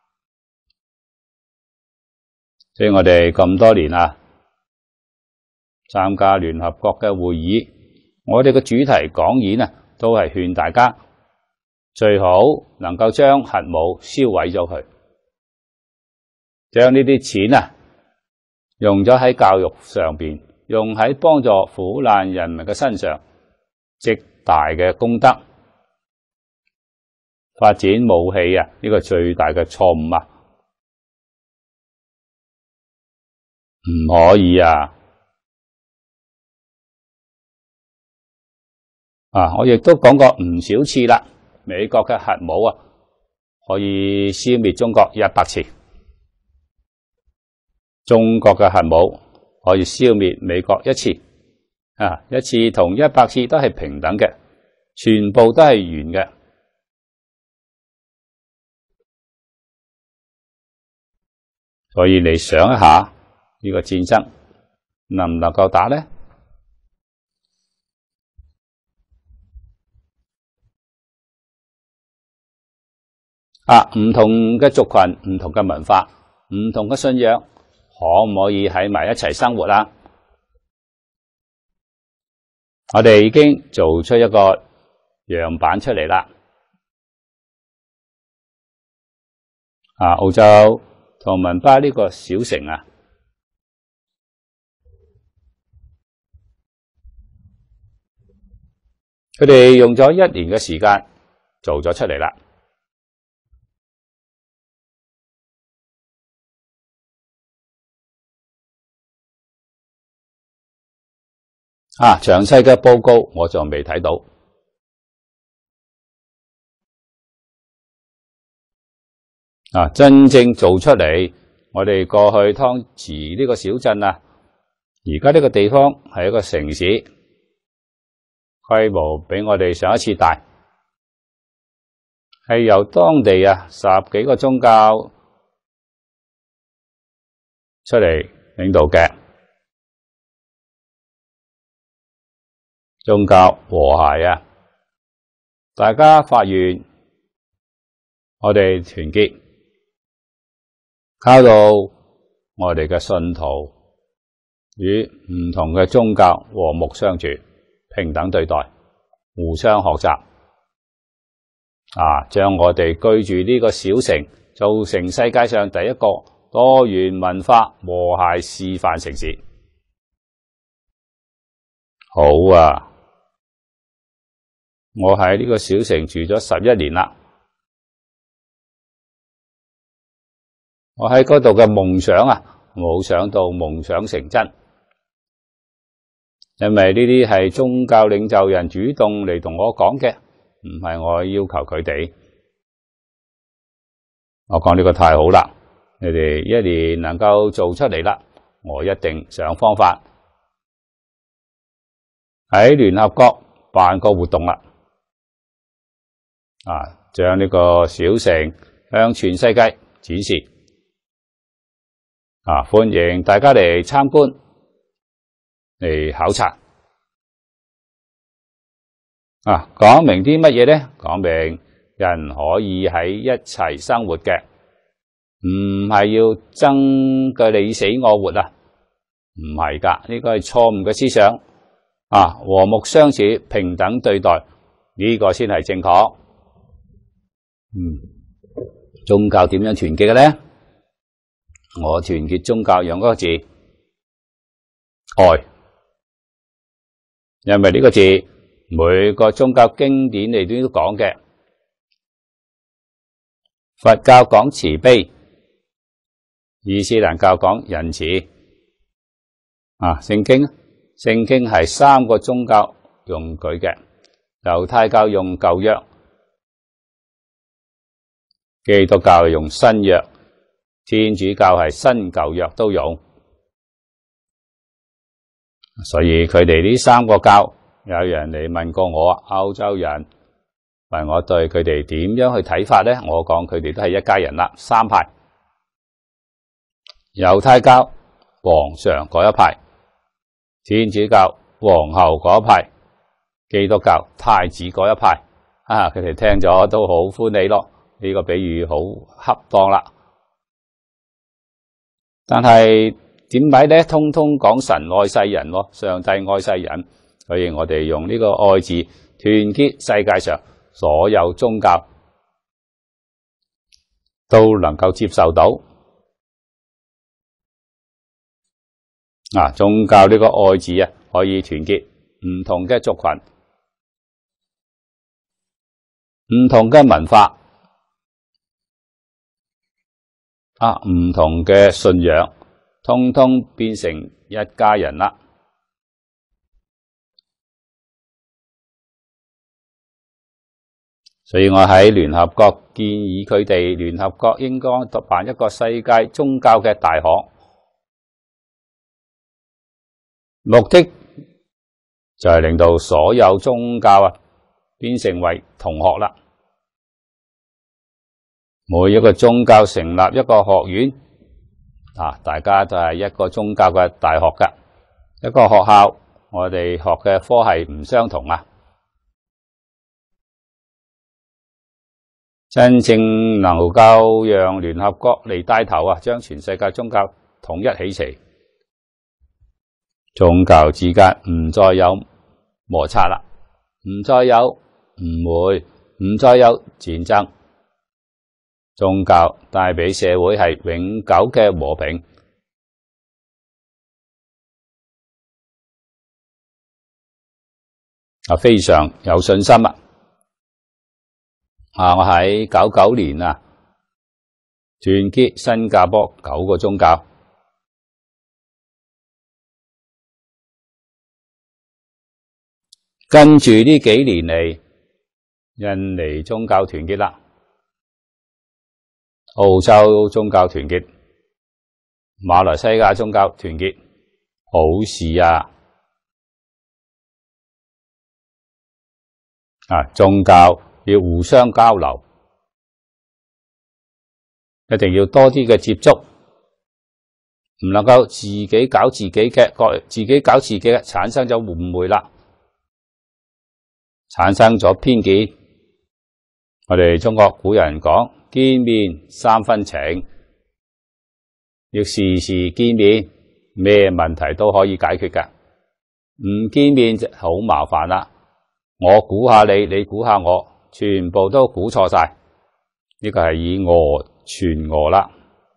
所以我哋咁多年啊，參加聯合國嘅會議，我哋嘅主題講演啊，都係勸大家最好能夠將核武燒毀咗佢，將呢啲錢啊用咗喺教育上邊，用喺幫助苦難人民嘅身上，積大嘅功德。發展武器啊，呢個最大嘅錯誤啊，唔可以啊！啊，我亦都講過唔少次啦，美國嘅核武啊，可以消滅中國一百次，中國嘅核武可以消滅美國一次，啊，一次同一百次都係平等嘅，全部都係圓嘅。所以你想一下呢個戰爭能唔能夠打呢？啊，唔同嘅族群、唔同嘅文化、唔同嘅信仰，可唔可以喺埋一齊生活啊？我哋已經做出一個樣板出嚟啦。啊，澳洲唐文巴呢個小城啊，佢哋用咗一年嘅時間做咗出嚟啦。啊，詳細嘅報告我就未睇到。啊，真正做出嚟，我哋過去湯池呢個小鎮啊，而家呢個地方係一個城市，規模比我哋上一次大，係由當地啊十幾個宗教出嚟領導嘅。宗教和諧啊，大家發願，我哋團結，靠到我哋嘅信徒與唔同嘅宗教和睦相處，平等對待，互相學習，啊，將我哋居住呢個小城做成世界上第一個多元文化和諧示範城市。好啊！我喺呢個小城住咗十一年啦，我喺嗰度嘅夢想啊，冇想到夢想成真，因為呢啲係宗教領袖人主動嚟同我講嘅，唔係我要求佢哋。我講呢個太好啦，你哋一年能夠做出嚟啦，我一定想方法喺聯合國辦個活動啦。啊！將呢個小城向全世界展示，啊！歡迎大家嚟參觀、嚟考察。啊！講明啲乜嘢咧？講明人可以喺一齊生活嘅，唔係要爭個你死我活啊！唔係噶，呢個係錯誤嘅思想。啊！和睦相處、平等對待，呢個先係正確。嗯，宗教點樣團結嘅咧？我團結宗教用嗰個字愛，因為呢個字每個宗教經典嚟都講嘅。佛教講慈悲，伊斯蘭教講仁慈。啊，聖經聖經係三個宗教用佢嘅，猶太教用舊約。基督教用新約，天主教係新舊約都用，所以佢哋呢三個教，有人嚟問過我，歐洲人問我對佢哋點樣去睇法咧？我講佢哋都係一家人啦，三派：猶太教皇上嗰一派，天主教皇后嗰一派，基督教太子嗰一派。 啊，佢哋聽咗都好歡喜咯。呢個比喻好恰當啦。但係點解咧？通通講神愛世人喎，上帝愛世人，所以我哋用呢個愛字團結世界上所有宗教都能夠接受到。啊，宗教呢個愛字啊，可以團結唔同嘅族群、唔同嘅文化啊，唔同嘅信仰，通通變成一家人啦。所以我喺聯合國建議佢哋，聯合國應該辦一個世界宗教嘅大學，目的就係令到所有宗教啊變成為同學啦。每一個宗教成立一個學院啊，大家都係一個宗教嘅大學噶。一個學校，我哋學嘅科系唔相同啊。真正能夠讓聯合國嚟帶頭啊，將全世界宗教統一起嚟，宗教之間唔再有摩擦啦，唔再有誤會，唔再有戰爭。宗教帶俾社會係永久嘅和平。啊，非常有信心啊！啊，我喺九九年啊，團結新加坡九個宗教，跟住呢幾年嚟，印尼宗教團結啦。澳洲宗教團結，馬來西亞宗教團結，好事啊！啊，宗教要互相交流，一定要多啲嘅接觸，唔能夠自己搞自己嘅，各自己搞自己嘅，產生咗誤會啦，產生咗偏見。我哋中國古人講，見面三分情，要時時見面，咩問題都可以解決㗎。唔見面就好麻煩啦，我估下你，你估下我，全部都估錯晒，呢個係以訛傳訛啦。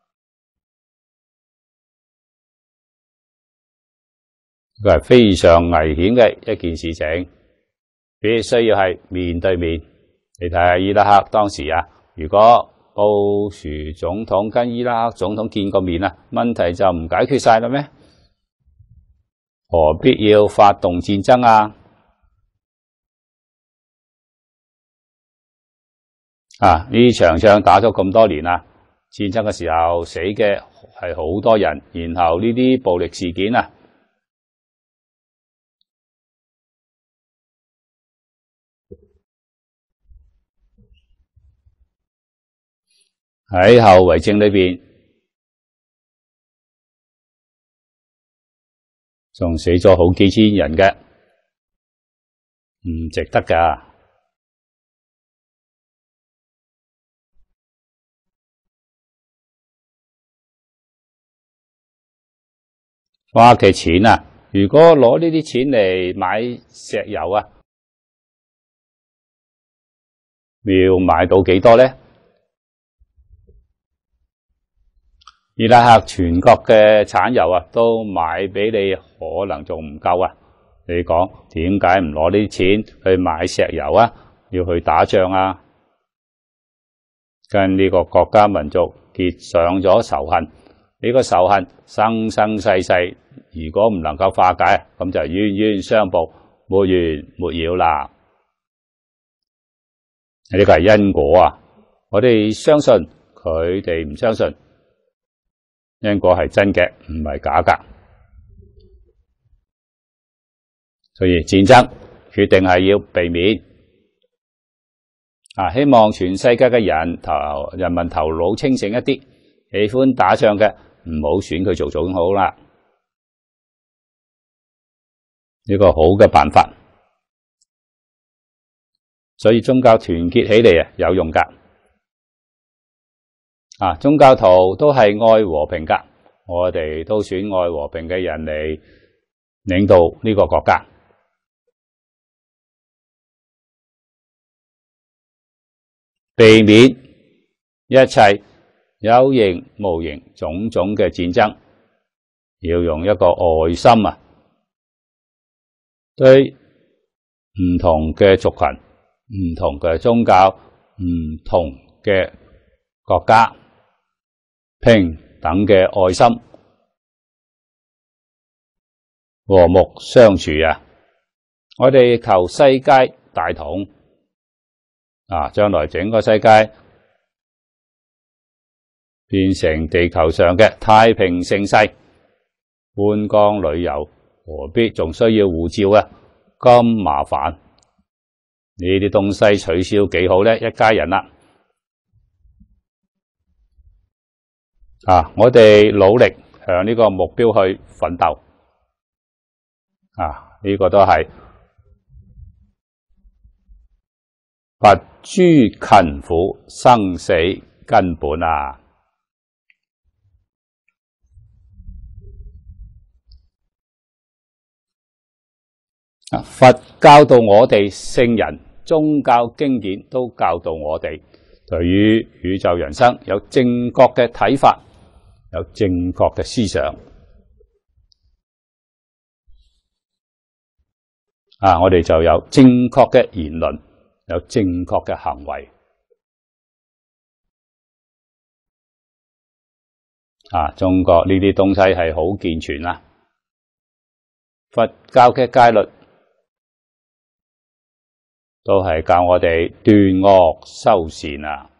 呢個係非常危險嘅一件事情，必須要係面對面。你睇下伊拉克當時啊，如果布殊總統跟伊拉克總統見個面啊，問題就唔解決晒啦咩？何必要發動戰爭啊？啊！呢場仗打咗咁多年啦，戰爭嘅時候死嘅係好多人，然後呢啲暴力事件啊，喺後遺症裏邊仲死咗好幾千人嘅，唔值得㗎。花嘅錢啊，如果攞呢啲錢嚟買石油啊，要買到幾多咧？伊拉克全國嘅產油啊，都買俾你，可能仲唔夠啊？你講點解唔攞呢啲錢去買石油啊？要去打仗啊？跟呢個國家民族結上咗仇恨，呢個仇恨生生世世，如果唔能夠化解，咁就冤冤相報，沒完沒了啦。呢個係因果啊！我哋相信，佢哋唔相信。因果係真嘅，唔係假㗎，所以戰爭決定係要避免。啊，希望全世界嘅人頭人民頭腦清醒一啲，喜歡打仗嘅唔好選佢做總統啦。呢個好嘅辦法。 所以宗教團結起嚟啊有用噶。啊，宗教徒都係愛和平噶，我哋都選愛和平嘅人嚟領導呢個國家。避免一切有形無形種種嘅戰爭，要用一個愛心啊，對唔同嘅族群、唔同嘅宗教、唔同嘅國家，平等嘅愛心，和睦相處啊！我哋求世界大同啊，將來整個世界變成地球上嘅太平盛世，觀光旅遊何必仲需要護照啊？咁麻煩，呢啲東西取消幾好呢？一家人啦，啊！我哋努力向呢個目標去奮鬥，啊！呢個都係拔諸勤苦生死根本啊！佛教導我哋聖人，宗教經典都教導我哋，對於宇宙人生有正確嘅睇法，有正確嘅思想。啊，我哋就有正確嘅言論，有正確嘅行為。啊，中國呢啲東西係好健全啊！佛教嘅戒律都係教我哋斷惡修善啊！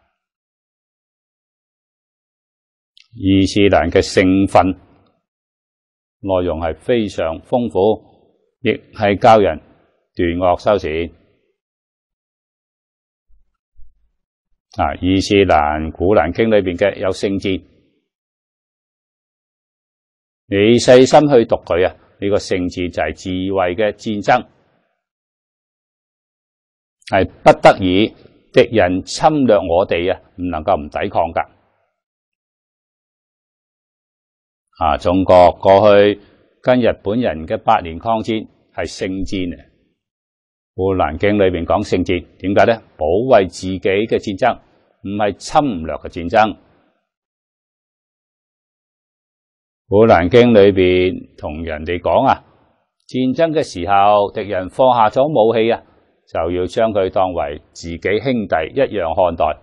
伊斯蘭嘅聖訓內容係非常豐富，亦係教人斷惡修善。啊，伊斯蘭古蘭經裏邊嘅有聖戰，你細心去讀佢啊，呢個聖戰就係智慧嘅戰爭。係不得已敵人侵略我哋啊，唔能夠唔抵抗噶。啊，中國過去跟日本人嘅八年抗戰係聖戰啊。古蘭經裏邊講聖戰，點解咧？保衛自己嘅戰爭，唔係侵略嘅戰爭。古蘭經裏邊同人哋講啊，戰爭嘅時候，敵人放下咗武器啊，就要將佢當為自己兄弟一樣看待，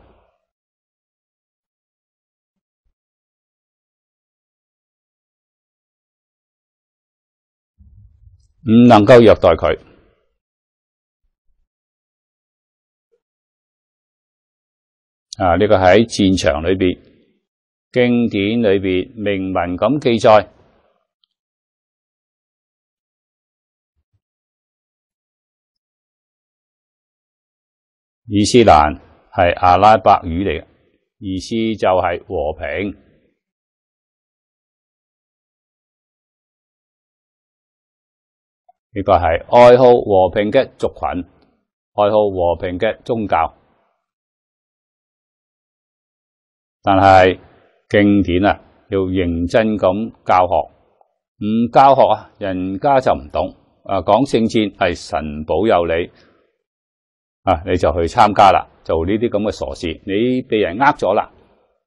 唔能夠虐待佢。啊，呢個喺戰場裏邊，經典裏邊明文咁記載。伊斯蘭係阿拉伯語嚟嘅，意思就係和平。呢個係愛好和平嘅族群，愛好和平嘅宗教。但係經典啊，要認真咁教學，唔教學啊，人家就唔懂。啊，講聖戰係神保佑你。啊！你就去參加啦，做呢啲咁嘅傻事，你被人呃咗啦。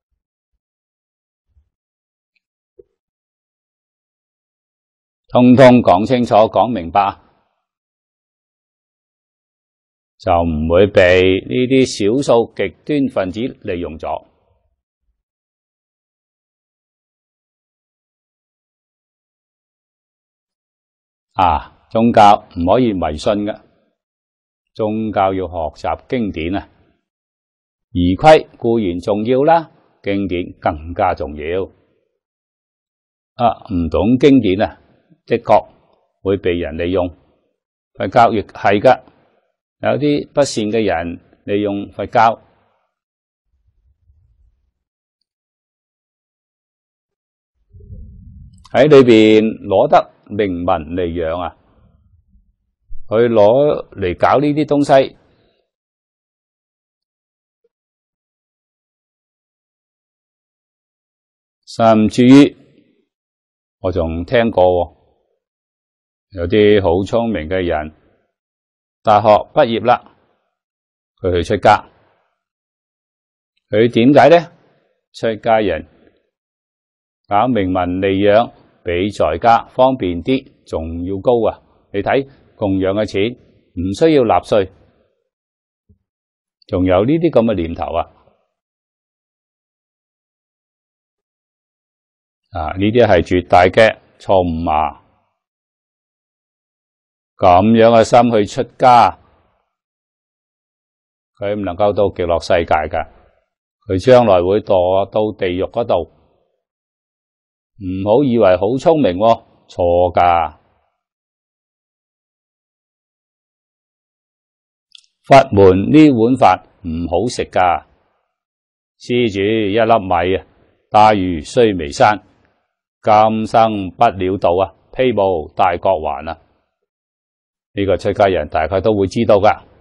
通通講清楚，講明白，就唔會被呢啲少數極端分子利用咗。啊！宗教唔可以迷信嘅。宗教要學習經典啊，儀規固然重要啦，經典更加重要。啊，唔懂經典啊，的確會被人利用。佛教亦係噶，有啲不善嘅人利用佛教，喺裏邊攞得名聞利養啊。佢攞嚟搞呢啲東西， 甚至於我仲聽過有啲好聰明嘅人，大學畢業啦，佢去出家，佢點解呢？出家人搞名聞利養，比在家方便啲，仲要高啊！你睇供養嘅錢唔需要納稅，仲有呢啲咁嘅念頭啊！啊，呢啲係絕大嘅錯誤啊！咁樣嘅心去出家，佢唔能夠到極樂世界噶，佢將來會墮到地獄嗰度。唔好以為好聰明喎，錯噶。佛門呢碗飯唔好食噶，施主一粒米啊，大如須彌山，今生不了道啊，披無大國還啊！呢個出家人大概都會知道噶。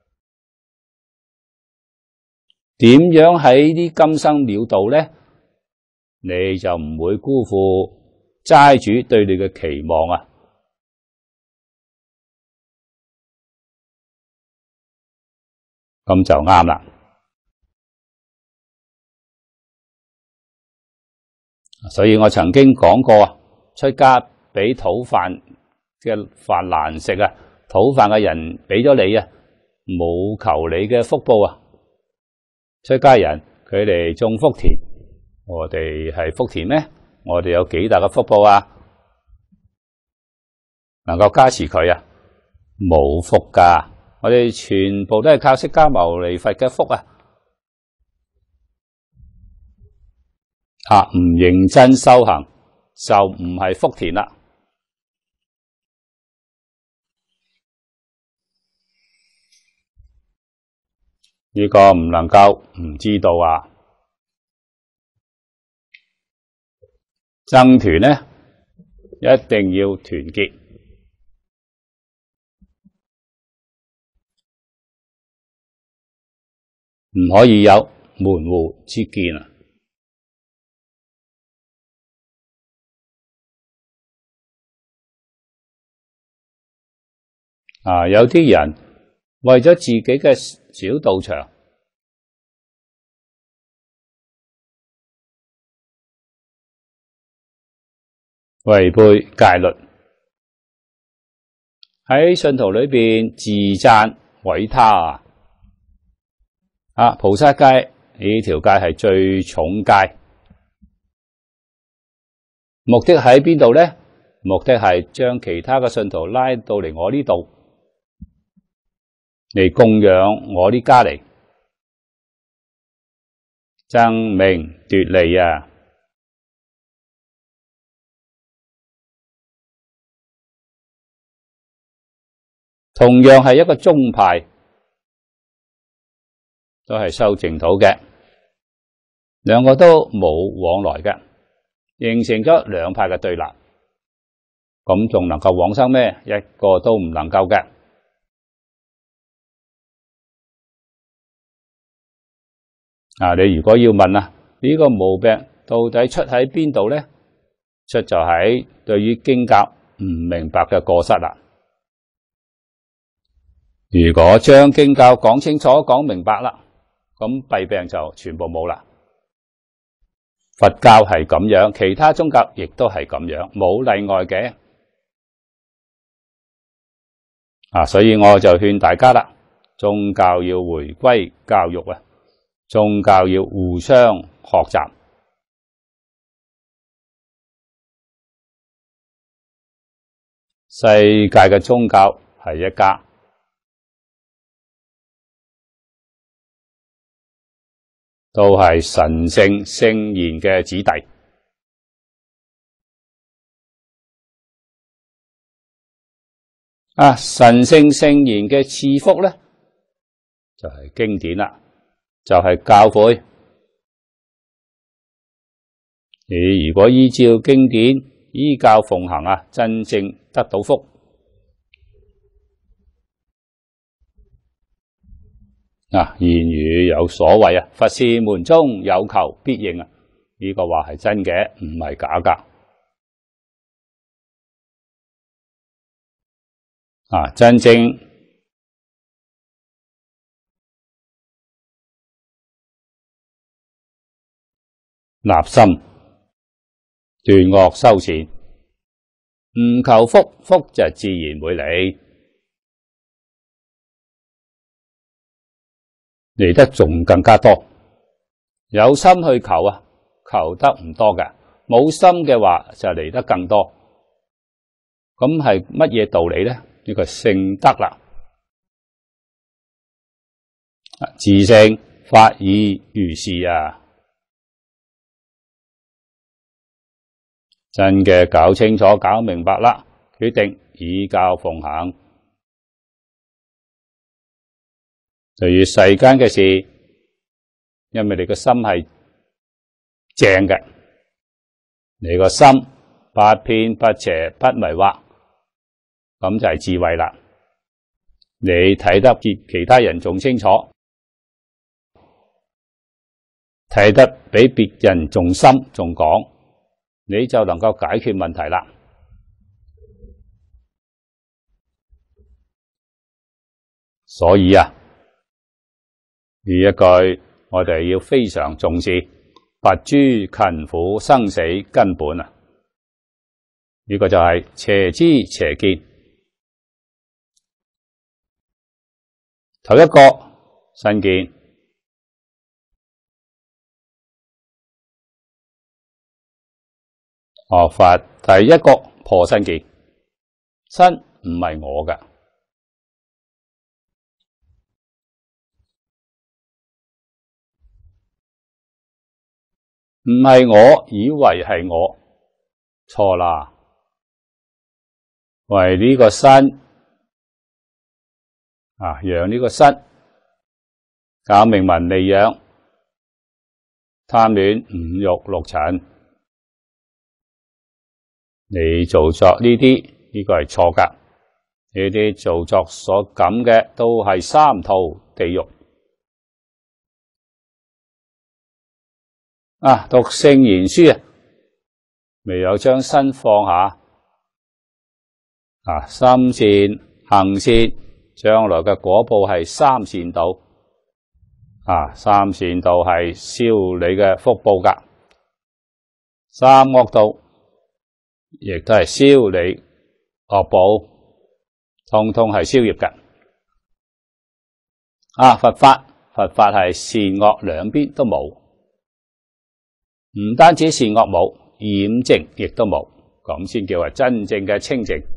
點樣喺呢今生了道呢？你就唔會辜負齋主對你嘅期望啊！咁就啱啦。所以我曾經講過啊，出家比討飯嘅飯難食啊！討飯嘅人俾咗你啊，冇求你嘅福報啊！出家人佢哋種福田，我哋係福田咩？我哋有幾大嘅福報啊？能夠加持佢啊？冇福噶！我哋全部都係靠釋迦牟尼佛嘅福啊！啊，唔認真修行就唔係福田啦。呢個唔能夠唔知道啊！僧團呢，一定要團結，唔可以有門戶之見啊！啊，有啲人為咗自己嘅小道場，違背戒律，喺信徒裏邊自讚毀他啊！啊，菩薩戒呢條戒係最重戒，目的喺邊度呢？目的係將其他嘅信徒拉到嚟我呢度，嚟供養我呢家嚟，爭名奪利啊！同樣係一個宗派，都係修淨土嘅，兩個都冇往來嘅，形成咗兩派嘅對立，咁仲能夠往生咩？一個都唔能夠嘅。啊，你如果要問啊，呢個毛病到底出喺邊度呢？出就喺對於經教唔明白嘅過失啦。如果將經教講清楚、講明白啦，咁弊病就全部冇啦。佛教係咁樣，其他宗教亦都係咁樣，冇例外嘅。啊，所以我就勸大家啦，宗教要回歸教育啊，宗教要互相學習。世界嘅宗教係一家，都係神聖聖賢嘅子弟。啊，神聖聖賢嘅賜福咧，就係經典啦，就係教誨。你如果依照經典，依教奉行啊，真正得到福。啊，言語有所謂啊，佛是門中有求必應啊， 呢個話係真嘅，唔係假㗎。啊，真正立心斷惡修善，唔求福，福就自然會嚟，嚟得仲更加多。有心去求啊，求得唔多㗎，冇心嘅話就嚟得更多。咁係乜嘢道理呢？呢個聖德啦，自性法爾如是啊！真嘅搞清楚、搞明白啦，決定以教奉行。對於世間嘅事，因為你個心係正嘅，你個心不偏不邪不迷惑，咁就係智慧啦。你睇得比其他人仲清楚，睇得比別人仲深仲廣，你就能夠解決問題啦。所以啊，呢一句我哋要非常重視，拔諸勤苦生死根本啊！呢個就係邪知邪見。頭一個身見，學法第一個破身見，身唔係我㗎，唔係我以為係我，錯啦。為呢個身啊，養呢個身，搞名聞利養，貪戀五欲六塵，你做作呢啲，呢個係錯㗎。呢啲做作所感嘅都係三途地獄。啊，讀聖賢書啊，未有將身放下，啊，心善行善，將來嘅果報係三善道。啊，三善道係燒你嘅福報㗎，三惡道亦都係燒你惡報，通通係消業㗎。啊，佛法佛法係善惡兩邊都冇，唔單止善惡冇，染淨亦都冇，咁先叫係真正嘅清淨。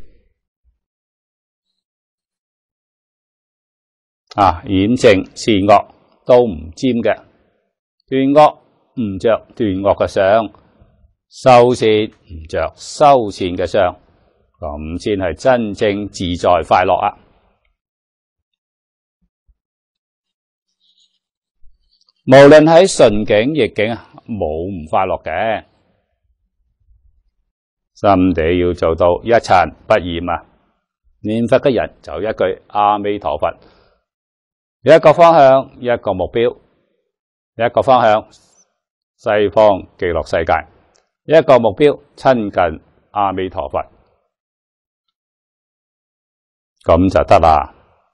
啊，染淨善惡都唔沾嘅，斷惡唔着斷惡嘅相，修善唔着修善嘅相，咁先係真正自在快樂啊！無論喺順境逆境，冇唔快樂嘅，心地要做到一塵不染啊！念佛嘅人就一句阿彌陀佛。一個方向，一個目標，一個方向西方極樂世界，一個目標親近阿彌陀佛，咁就得啦。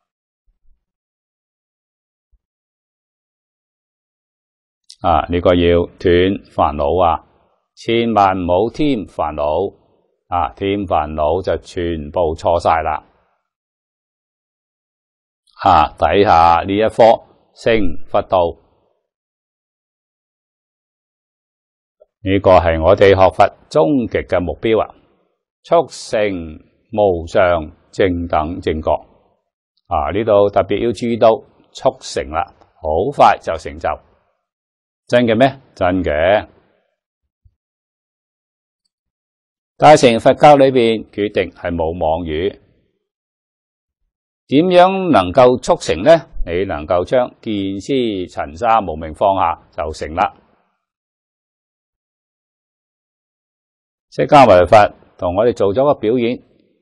啊，呢個要斷煩惱啊，千萬唔好添煩惱啊，添煩惱就全部錯晒啦。啊，底下呢一科成佛道，呢個係我哋學佛終極嘅目標啊！速成無上正等正覺啊！呢度特別要注意到速成啦，好快就成就，真嘅咩？真嘅。大乘佛教裏邊決定係冇妄語。點樣能夠速成呢？你能夠將見思塵沙無明放下就成啦。釋迦牟尼佛同我哋做咗個表演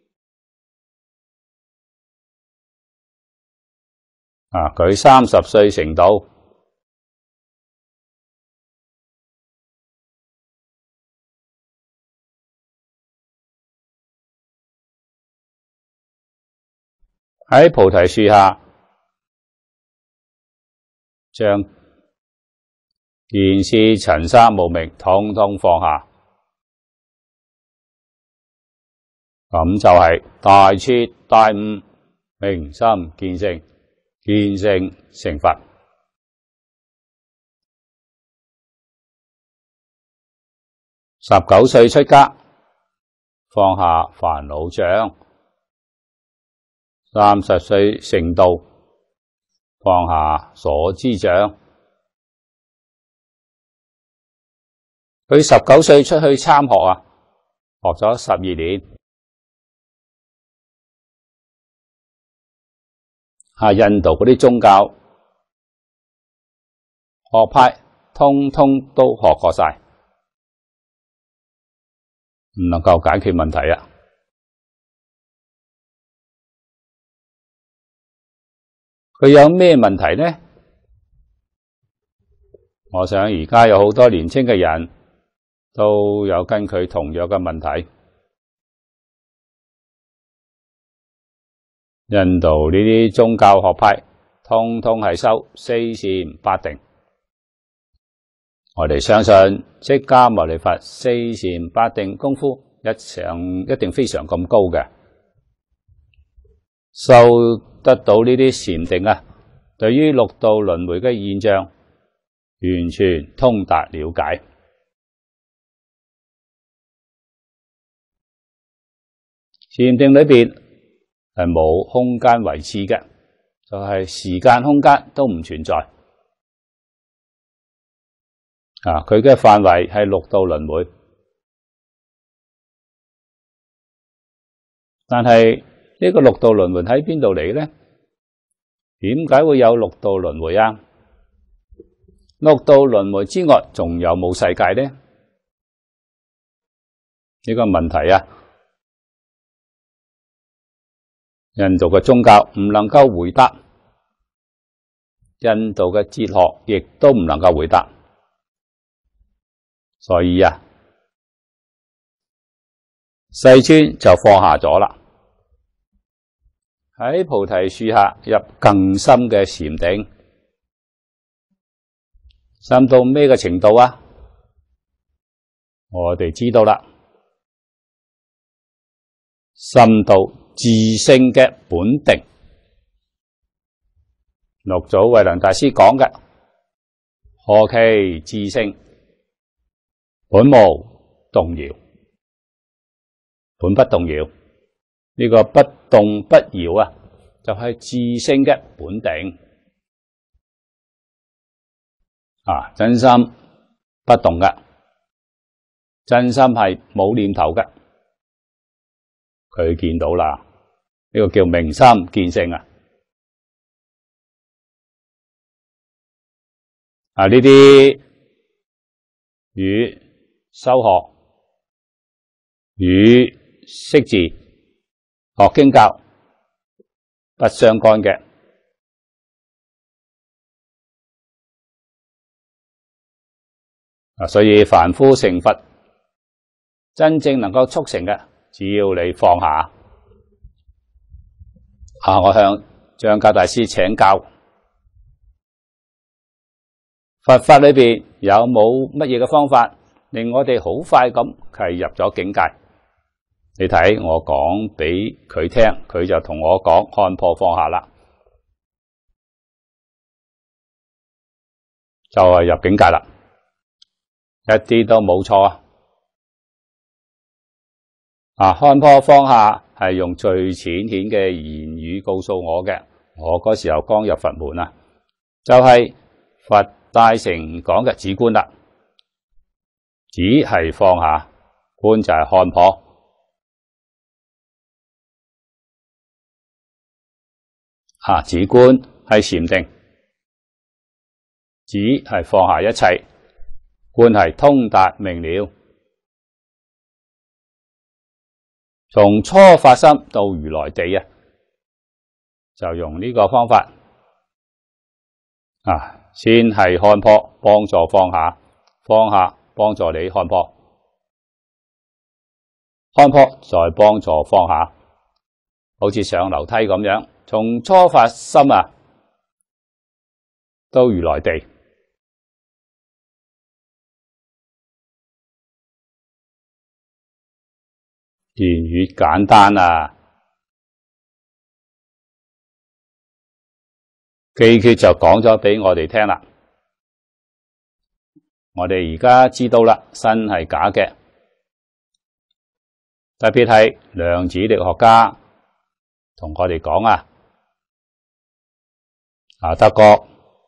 啊！佢三十歲成道， 喺菩提樹下，將見思塵沙無明統統放下，咁就係大徹大悟，明心見性，見性成佛。十九歲出家，放下煩惱障；三十歲成道，放下所知障。佢十九歲出去參學啊，學咗十二年。啊，印度嗰啲宗教學派，通通都學過晒。唔能夠解決問題啊！佢有咩問題呢？我想而家有好多年輕嘅人都有跟佢同樣嘅問題。印度呢啲宗教學派，通通係修四禪八定。我哋相信釋迦牟尼佛四禪八定功夫一常一定非常咁高嘅，修得到呢啲禪定啊，對於六道輪迴嘅現象完全通達了解。禪定裏邊係冇空間維持嘅，就係時間空間都唔存在。啊！佢嘅範圍係六道輪迴，但係呢個六道輪迴喺邊度嚟呢？點解會有六道輪迴啊？六道輪迴之外，仲有冇世界呢？呢個問題啊，印度嘅宗教唔能夠回答，印度嘅哲學亦都唔能夠回答。所以啊，世尊就放下咗啦，喺菩提樹下入更深嘅禪定，深到咩嘅程度啊？我哋知道啦，深到自性嘅本定。六祖慧能大師講嘅，何其自性？本無動搖，本不動搖。呢、這個不動不搖啊，就係、是、自性嘅本定啊！真心不動嘅，真心係冇念頭嘅。佢見到啦，呢、這個叫明心見性啊！啊，呢啲與修學與識字學經教不相干嘅，啊，所以凡夫成佛真正能夠促成嘅，只要你放下。啊，我向張家大師請教，佛法裏邊有冇乜嘢嘅方法令我哋好快咁係入咗境界？你睇我講俾佢聽，佢就同我講看破放下啦，就係入境界啦，一啲都冇錯啊！啊，看破放下係用最淺顯嘅言語告訴我嘅。我嗰時候剛入佛門啊，就係、是、佛大乘講嘅止觀啦。止係放下，觀就係看破。啊，止觀係禪定，止係放下一切，觀係通達明了。從初發心到如來地啊，就用呢個方法啊，先係看破，幫助放下，放下幫助你看破，看破再幫助放下，好似上樓梯咁樣， 從初發心啊，到如來地，言語簡單啊，秘訣就講咗俾我哋聽啦。我哋而家知道啦，身係假嘅，特別係量子力學家同我哋講啊，啊德國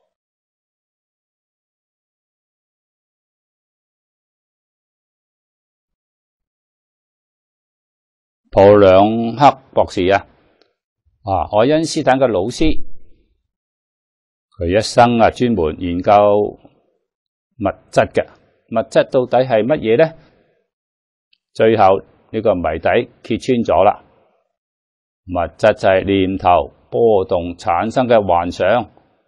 普朗克博士啊，啊愛因斯坦嘅老師，佢一生啊專門研究物質嘅，物質到底係乜嘢咧？最後呢個謎底揭穿咗啦，物質就係念頭波動產生嘅幻想。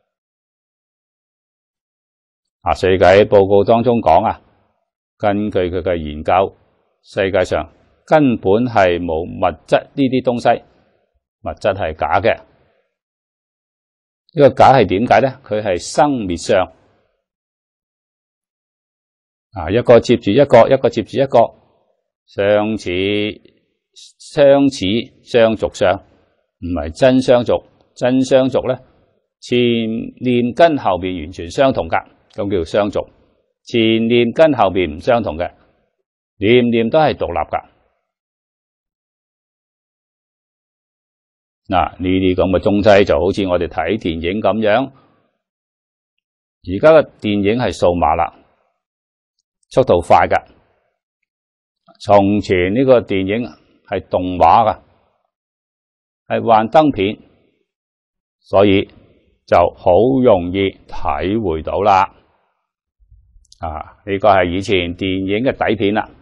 啊，世界報告當中講啊，根據佢嘅研究，世界上根本係冇物質呢啲東西，物質係假嘅。呢個假係點解咧？佢係生滅相。啊，一個接住一個，一個接住一個，相似相似相續相，唔係真相續。真相續咧，前念跟後邊完全相同噶，咁叫相續。前念跟後邊唔相同嘅，念念都係獨立噶。嗱，呢啲咁嘅東西就好似我哋睇電影咁樣，而家嘅電影係數碼啦。速度快噶，從前呢個電影係動畫噶，係幻燈片，所以就好容易體會到啦。啊，呢個係以前電影嘅底片啦。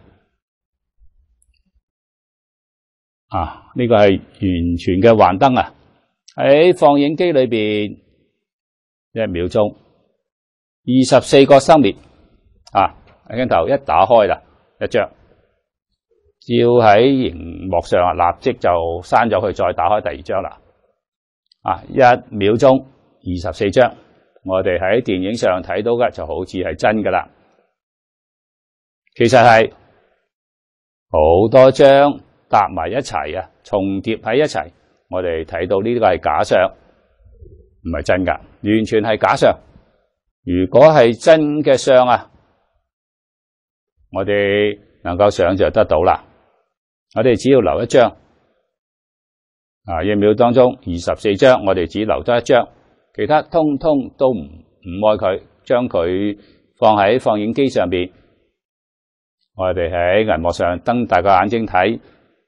啊，呢個係完全嘅幻燈啊！喺放映機裏邊，一秒鐘二十四個生滅啊！鏡頭一打開啦，一張照喺熒幕上啊，立即就刪咗佢，再打開第二張啦。啊，一秒鐘二十四張，我哋喺電影上睇到嘅就好似係真噶啦。其實係好多張搭埋一齊啊，重疊喺一齊，我哋睇到呢個係假相，唔係真噶，完全係假相。如果係真嘅相啊，我哋能夠想象得到啦。我哋只要留一張，啊，一秒當中二十四張，我哋只留得一張，其他通通都唔唔愛佢，將佢放喺放映機上邊，我哋喺銀幕上瞪大個眼睛睇，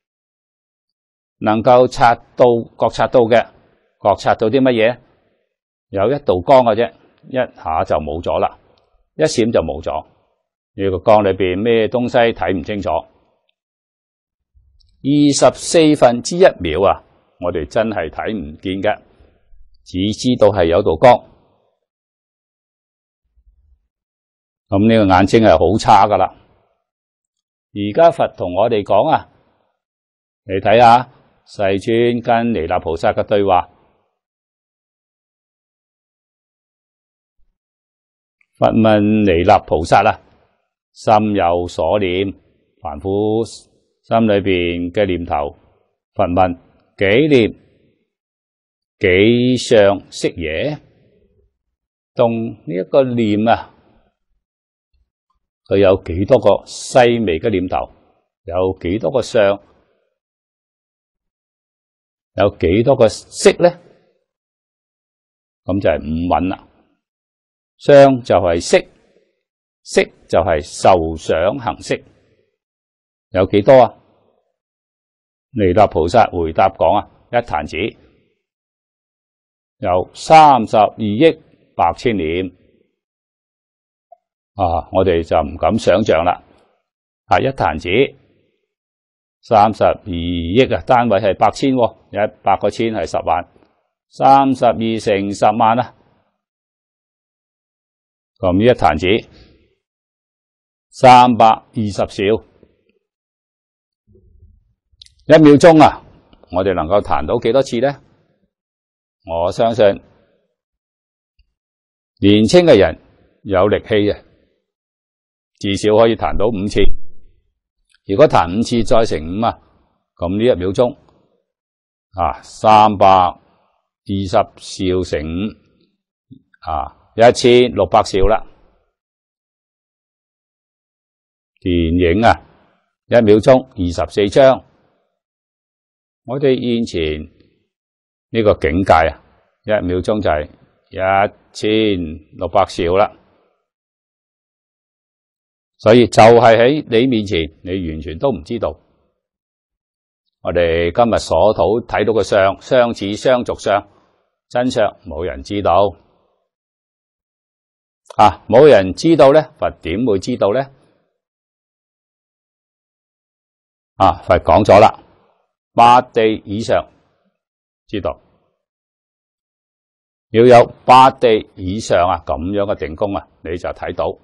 能夠察到覺察到嘅，覺察到啲乜嘢？有一道光嘅啫，一下就冇咗啦，一閃就冇咗。呢個光裏邊咩東西睇唔清楚？二十四分之一秒啊，我哋真係睇唔見嘅，只知道係有道光。咁呢個眼睛係好差噶啦。而家佛同我哋講啊，你睇下世尊跟彌勒菩薩嘅對話。佛問彌勒菩薩啊，心有所念，凡夫心裏邊嘅念頭，佛問幾念幾相息耶？動呢一個念啊，佢有幾多個細微嘅念頭？有幾多個相？有幾多個識咧？咁就係五蘊啦。相就係識，識就係受想行識，有幾多啊？彌勒菩薩回答講啊，一彈指有三十二億八千念啊！我哋就唔敢想象啦。啊，一彈指三十二億啊，單位係八千，一百個千係十萬，三十二乘十萬啊！咁呢一彈指三百二十兆，一秒鐘啊，我哋能夠彈到幾多次咧？ 我相信年青嘅人有力氣嘅，至少可以彈到五次。如果彈五次再乘五啊，咁呢一秒鐘啊，三百二十兆乘五啊，一千六百兆啦。電影啊，一秒鐘二十四張。我哋現前呢個境界啊，一秒鐘就係一千六百兆啦。所以就係喺你面前，你完全都唔知道。我哋今日所討睇到嘅相，相似相續相，真相冇人知道。啊，冇人知道咧，佛點會知道咧？啊，佛講咗啦，八地以上知道，要有八地以上啊咁樣嘅定功啊，你就睇到。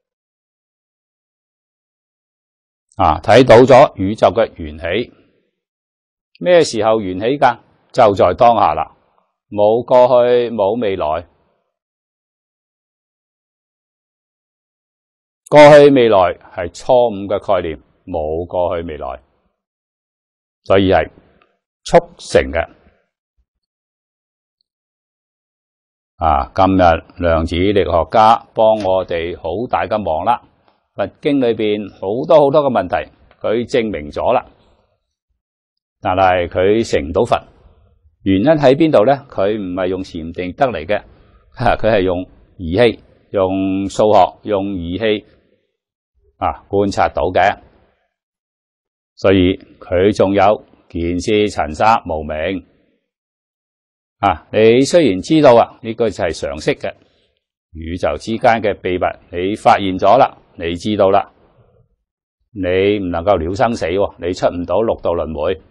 啊，睇到咗宇宙嘅緣起，咩時候緣起噶？就在當下啦，冇過去，冇未來。過去未來係錯誤嘅概念，冇過去未來，所以係速成嘅。啊，今日量子力學家幫我哋好大嘅忙啦。佛經裏邊好多好多嘅問題，佢證明咗啦，但係佢成唔到佛，原因喺邊度咧？佢唔係用禪定得嚟嘅，佢係用儀器、用數學、用儀器啊觀察到嘅，所以佢仲有見思塵沙無明啊！你雖然知道啊，呢個就係常識嘅宇宙之間嘅秘密，你發現咗啦。你知道啦，你唔能夠了生死，你出唔到六道輪迴。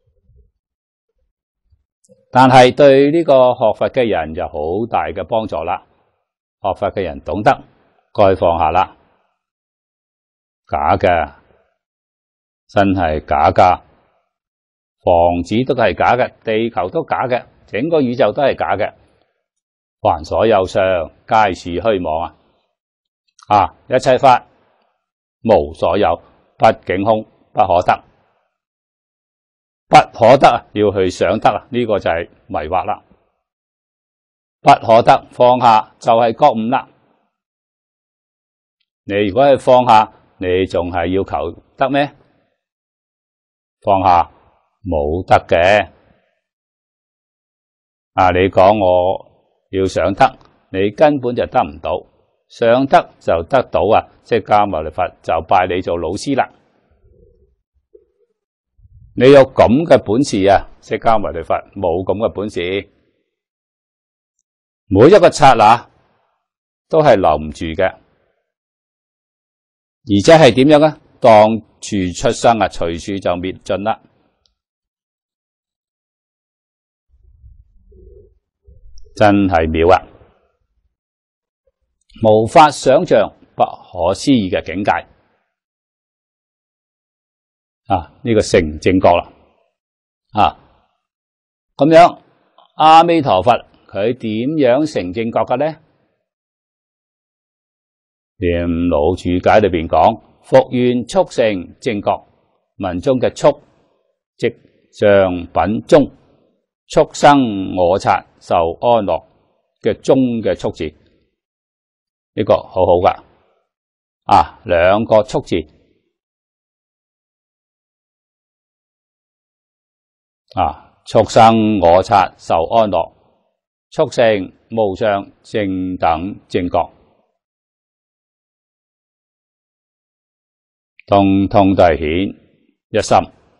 但係對呢個學佛嘅人有好大嘅幫助啦。學佛嘅人懂得該放下啦，假嘅真係假噶，房子都係假嘅，地球都假嘅，整個宇宙都係假嘅，凡所有相，皆是虛妄啊！啊！一切法無所有，畢竟空，不可得，不可得啊！要去想得啊！呢個就係迷惑啦。不可得，放下就係覺悟啦。你如果係放下，你仲係要求得咩？放下冇得嘅。啊！你講我要想得，你根本就得唔到。想得就得到啊！釋迦牟尼佛就拜你做老師啦。你有咁嘅本事啊？釋迦牟尼佛冇咁嘅本事，每一個剎那都係留唔住嘅，而且係點樣啊？當處出生啊，隨處就滅盡啦，真係妙啊！無法想象，不可思議嘅境界啊！呢、這個成正覺啦啊！咁樣阿彌陀佛佢點樣成正覺嘅呢？念老注解裏邊講，復願速成正覺，文中嘅速即上品中，速生我剎受安樂嘅中嘅速字。呢個好好噶，啊，兩個速字，啊，速生我剎受安樂，速成無上正等正覺，通通都係顯一心。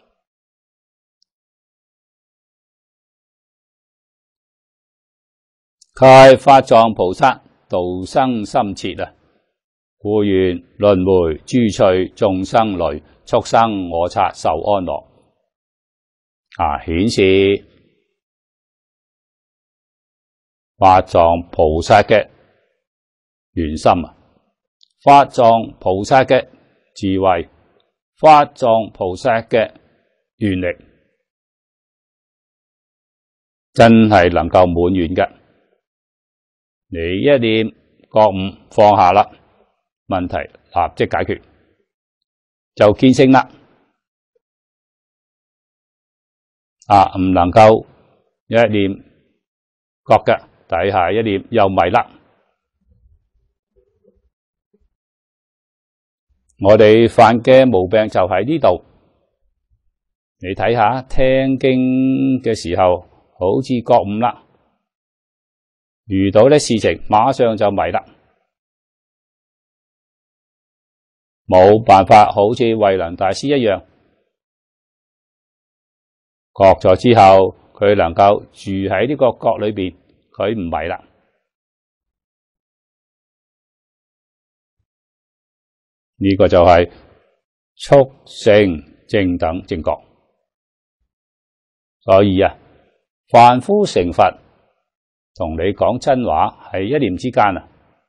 蓋法藏菩薩道生心切啊，故願輪迴諸趣眾生類，速生我剎受安樂。啊，顯示法藏菩薩嘅願心啊，法藏菩薩嘅智慧，法藏菩薩嘅願力。 真係能夠滿願嘅。你一念覺悟放下啦，問題立即解決，就見性啦。啊，唔能夠一念覺嘅底下一念又迷啦。我哋犯嘅毛病就喺呢度。你睇下聽經嘅時候，好似覺悟啦，遇到啲事情馬上就迷啦，冇辦法好似慧能大師一樣，覺咗之後佢能夠住喺呢個覺裏邊，佢唔迷啦。呢個就係速成正等正覺。所以啊，凡夫成佛同你講真話係一念之間啊，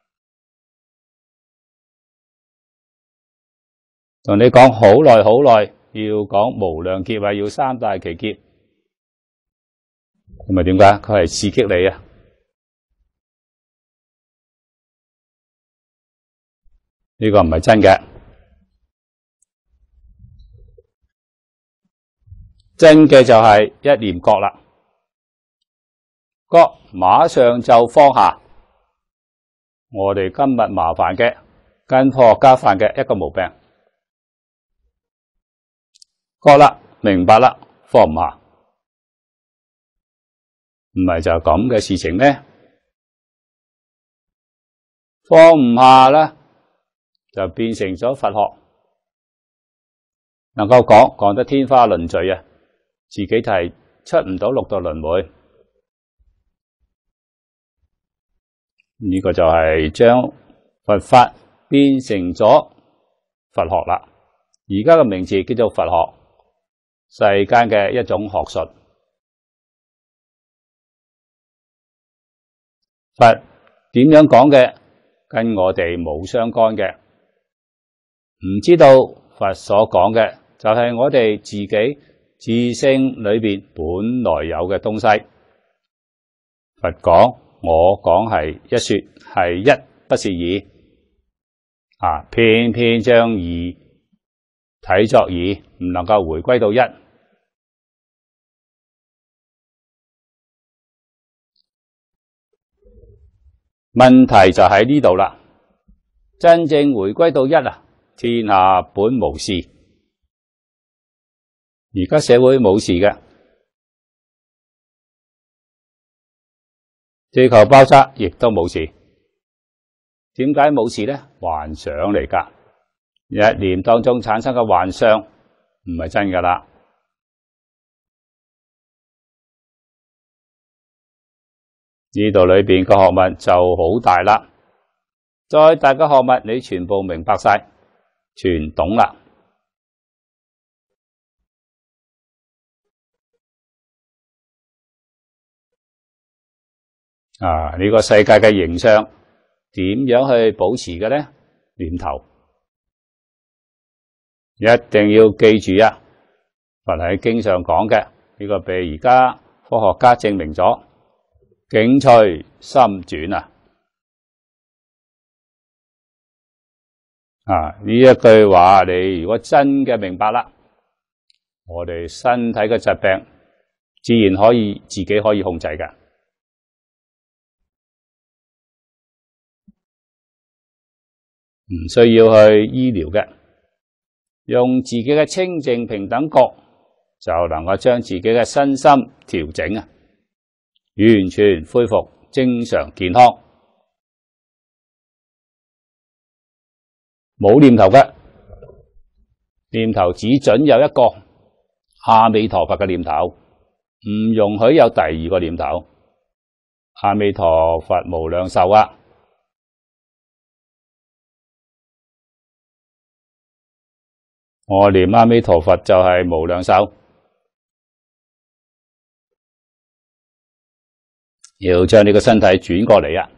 同你講好耐好耐，要講無量劫啊，要三大奇劫，咁咪點解？佢係刺激你啊！呢個唔係真嘅，真嘅就係一念覺啦，覺馬上就放下。我哋今日麻煩嘅跟科學家犯嘅一個毛病，覺啦，明白啦，放唔下，唔係就咁嘅事情咩？放唔下啦，就變成咗佛學，能夠講講得天花亂墜啊！自己係出唔到六道輪迴，呢個就係將佛法變成咗佛學啦。而家嘅名字叫做佛學，世間嘅一種學術。佛點樣講嘅，跟我哋冇相干嘅，唔知道佛所講嘅就係我哋自己自性裏邊本來有嘅東西。佛講，我講係一說，係一不是二啊，偏偏將二睇作二，唔能夠回歸到一。問題就喺呢度啦，真正回歸到一啊，天下本無事。而家社會冇事嘅，地球爆炸亦都冇事。點解冇事呢？幻想嚟㗎，一念當中產生嘅幻象唔係真㗎啦。呢度裏邊嘅學問就好大啦，再大嘅學問你全部明白晒，全懂啦。啊！呢個世界嘅形象點樣去保持嘅呢？念頭一定要記住啊！佛係經常講嘅，呢個被而家科學家證明咗，境隨心轉啊！啊！呢一句話你如果真嘅明白啦，我哋身體嘅疾病自然可以自己可以控制嘅。唔需要去醫療嘅，用自己嘅清淨平等覺就能夠將自己嘅身心調整啊，完全恢復正常健康。冇念頭嘅，念頭只准有一個阿彌陀佛嘅念頭，唔容許有第二個念頭。阿彌陀佛無量壽啊！我念阿彌陀佛就係無量壽，要將呢個身體轉過嚟啊！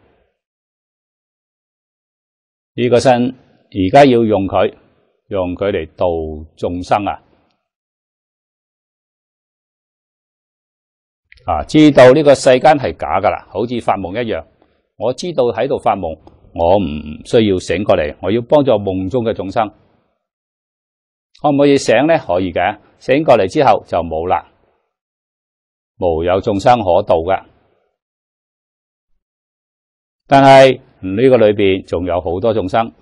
呢個身而家要用佢，用佢嚟度眾生啊！ 啊，知道呢個世間係假噶啦，好似發夢一樣。我知道喺度發夢，我唔需要醒過嚟，我要幫助夢中嘅眾生。可唔可以醒咧？可以嘅，醒過嚟之後就冇啦，無有眾生可度嘅。但係呢個裏邊仲有好多眾生，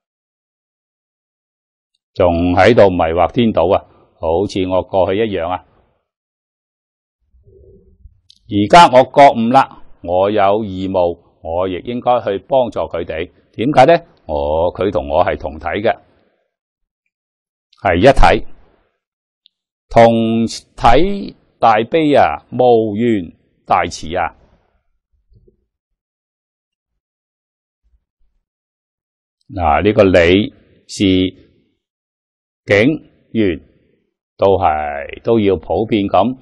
仲喺度迷惑顛倒啊，好似我過去一樣啊。而家我覺悟啦，我有義務，我亦應該去幫助佢哋。點解咧？我佢同我係同體嘅，係一體，同體大悲啊，無緣大慈啊。嗱，呢個理事境緣都係都要普遍咁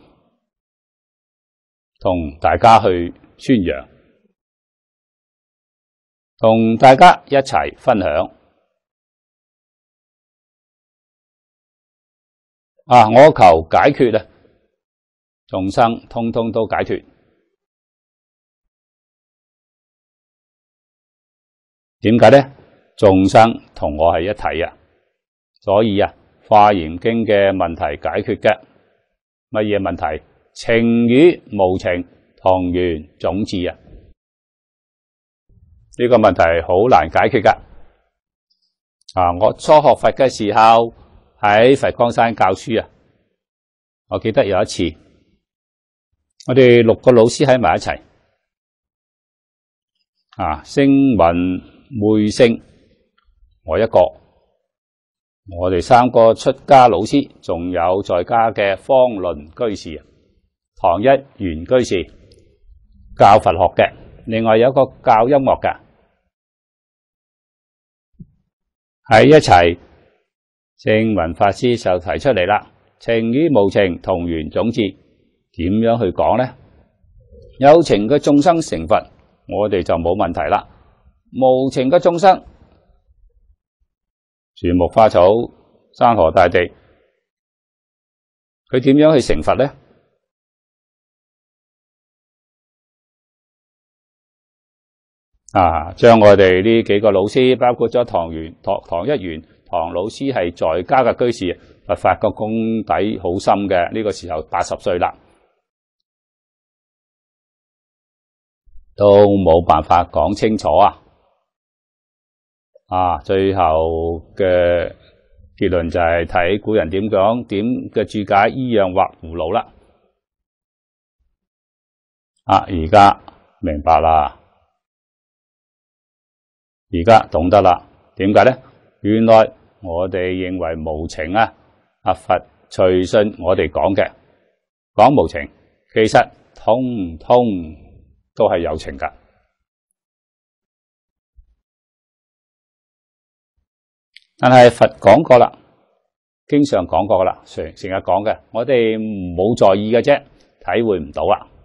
同大家去宣揚，同大家一齊分享。啊，我求解脫啊，眾生通通都解脫。點解咧？眾生同我係一體啊，所以啊，《華嚴經》嘅問題解決嘅乜嘢問題？情與無情同源種智啊，呢個問題好難解決噶。啊，我初學佛嘅時候喺佛光山教書啊，我記得有一次，我哋六個老師喺埋一齊，啊，聲聞昧聖。我一個，我哋三個出家老師，仲有在家嘅方倫居士、唐一元居士教佛學嘅，另外有一個教音樂嘅，喺一齊。聖雲法師就提出嚟啦，情與無情同源種智，點樣去講呢？有情嘅眾生成佛，我哋就冇問題啦。無情嘅眾生，樹木花草、山河大地，佢點樣去成佛呢？啊，將我哋呢幾個老師，包括咗唐元、唐唐一元、唐老師係在家嘅居士，佛法個功底好深嘅，呢個時候八十歲啦，都冇辦法講清楚啊！啊，最後嘅結論就係睇古人點講，點嘅注解，依樣畫葫蘆啦。啊，而家明白啦，而家懂得啦。點解咧？原來我哋認為無情啊，阿佛隨順我哋講嘅，講無情，其實通通都係有情噶。但係佛講過啦，經常講過啦，成成日講嘅，我哋冇在意嘅啫，體會唔到啊。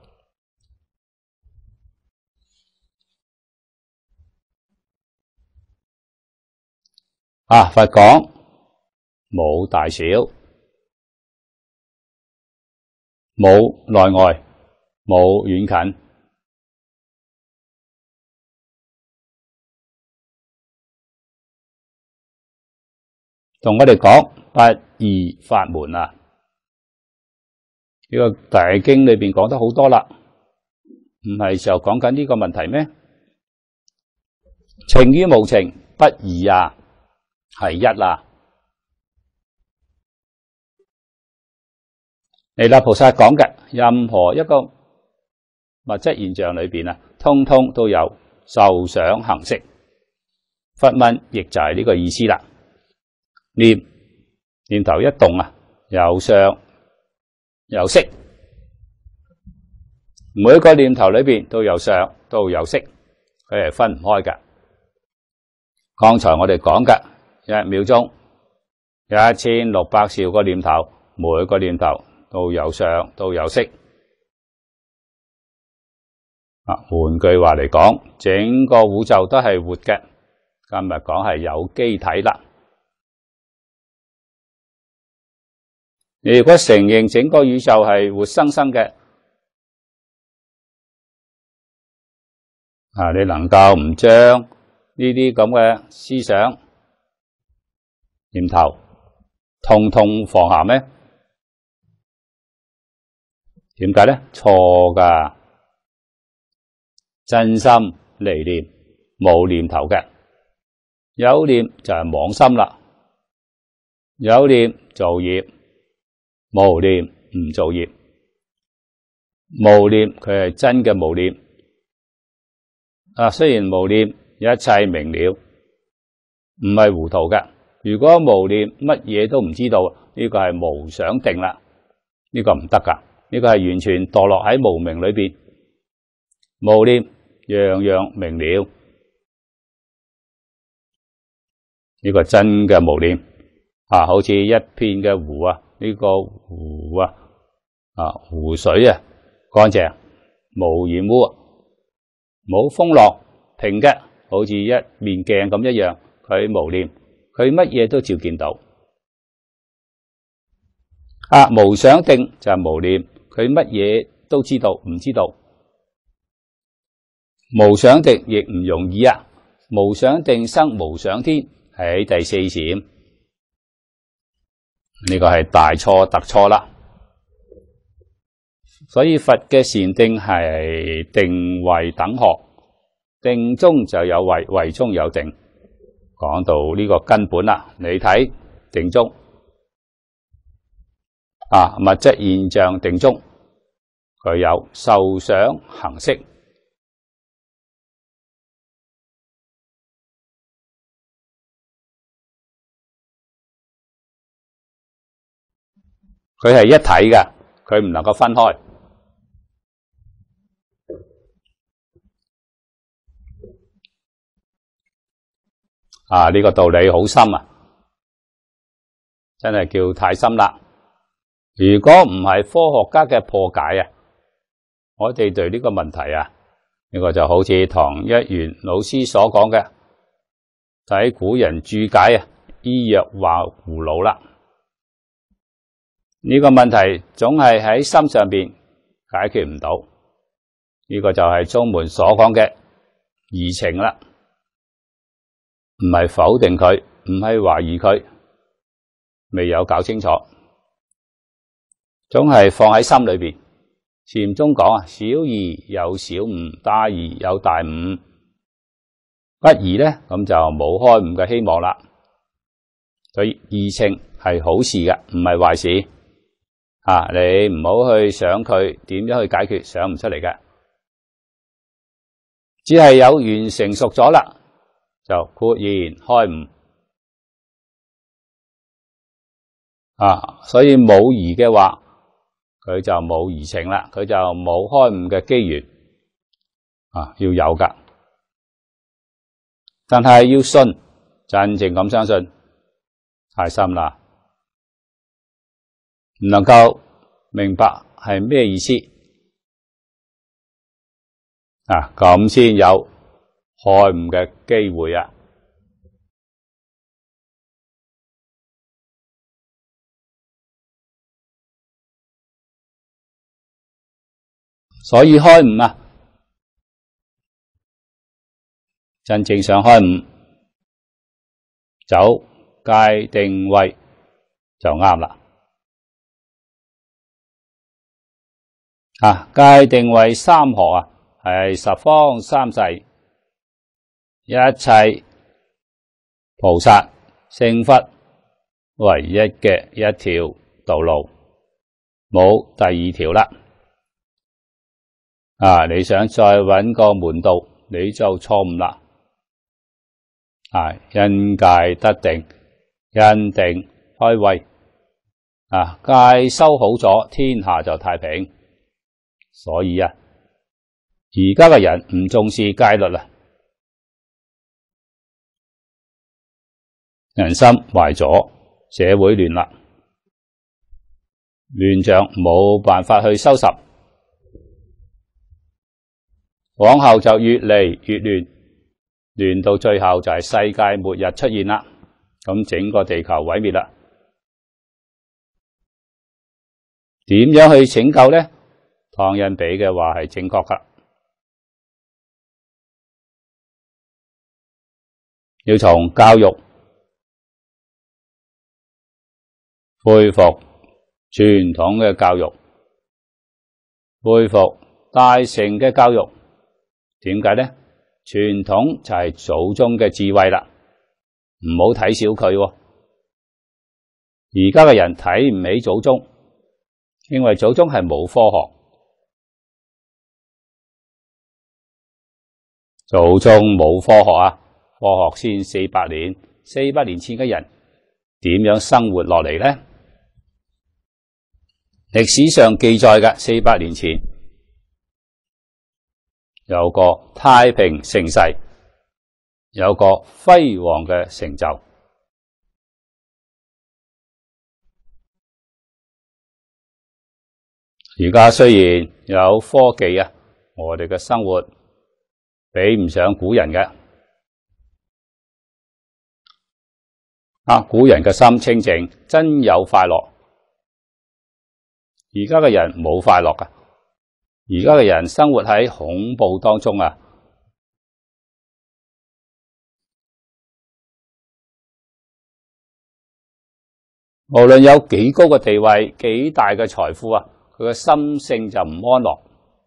啊，佛講冇大小，冇內外，冇遠近。同我哋講不二法門啊！呢個大經裏邊講得好多啦，唔係時候講緊呢個問題咩？情與無情不二啊，係一啊！彌勒菩薩講嘅任何一個物質現象裏邊啊，通通都有受想行識。佛問亦就係呢個意思啦。念念頭一動啊，有相有識，每一個念頭裏邊都有相都有識，佢係分唔開㗎。剛才我哋講嘅一秒鐘有一千六百兆個念頭，每一個念頭都有相都有識。啊，換句話嚟講，整個宇宙都係活嘅。今日講係有機體啦。你如果承認整個宇宙係活生生嘅， 啊，你能夠唔將呢啲咁嘅思想念頭通通放下咩？點解咧？錯噶，真心離念，冇念頭嘅，有念就係妄心啦。有念做業，無念唔做業。無念佢係真嘅無念。啊，雖然無念一切明了，唔係糊塗嘅。如果無念乜嘢都唔知道，呢個係無想定啦，呢個唔得噶，呢個係完全墮落喺無明裏邊。無念樣樣明了，呢個真嘅無念啊，好似一片嘅湖啊，呢個湖啊啊湖水啊乾淨無染污，冇風浪，平嘅，好似一面鏡咁一樣。佢無念，佢乜嘢都照見到。啊，無想定就係無念，佢乜嘢都知道，唔知道。無想定亦唔容易啊！無想定生無想天，喺第四禪，呢個係大錯特錯啦。所以佛嘅禪定係定慧等學，定中就有慧，慧中有定。講到呢個根本啦，你睇定中啊，物質現象定中，佢有受想行識。佢係一體嘅，佢唔能夠分開。啊，呢個道理好深啊，真係叫太深啦。如果唔係科學家嘅破解啊，我哋對呢個問題啊，呢個就好似唐一元老師所講嘅，睇古人注解啊，醫藥話葫蘆啦。呢個問題總係喺心上邊解決唔到，呢個就係宗門所講嘅疑情啦，唔係否定佢，唔係懷疑佢，未有搞清楚，總係放喺心裏邊。禪宗講啊，小疑有小悟，大疑有大悟，不疑咧，咁就冇開悟嘅希望啦。所以疑情係好事嘅，唔係壞事。啊！你唔好去想佢點樣去解決，想唔出嚟嘅，只係有緣成熟咗啦，就豁然開悟。啊！所以冇疑嘅話，佢就冇疑情啦，佢就冇開悟嘅機緣。啊，要有噶，但係要信，真正咁相信，太深啦。唔能夠明白係咩意思啊，咁先有開悟嘅機會啊！所以開悟啊，真正想開悟，走戒定慧就啱啦。啊，戒定慧三學啊，係十方三世一切菩薩聖佛唯一嘅一條道路，冇第二條啦。啊，你想再搵個門道，你就錯誤啦。啊，因戒得定，因定開慧。啊，戒修好咗，天下就太平。所以啊，而家嘅人唔重視戒律啦，人心壞咗，社會亂啦，亂象冇辦法去收拾，往後就越嚟越亂，亂到最後就係世界末日出現啦，咁整個地球毀滅啦。點樣去拯救呢？唐人俾嘅話係正確噶。 要從教育恢復傳統嘅教育，恢復大乘嘅教育。點解呢？傳統就係祖宗嘅智慧啦，唔好睇小佢喎。而家嘅人睇唔起祖宗，認為祖宗係冇科學。祖宗冇科學啊，科學先四百年，四百年前嘅人點樣生活落嚟呢？歷史上記載嘅四百年前有個太平盛世，有個輝煌嘅成就。而家雖然有科技啊，我哋嘅生活比唔上古人嘅。啊，古人嘅心清淨，真有快樂。而家嘅人冇快樂噶，而家嘅人生活喺恐怖當中啊！無論有幾高嘅地位，幾大嘅財富啊，佢嘅心性就唔安樂。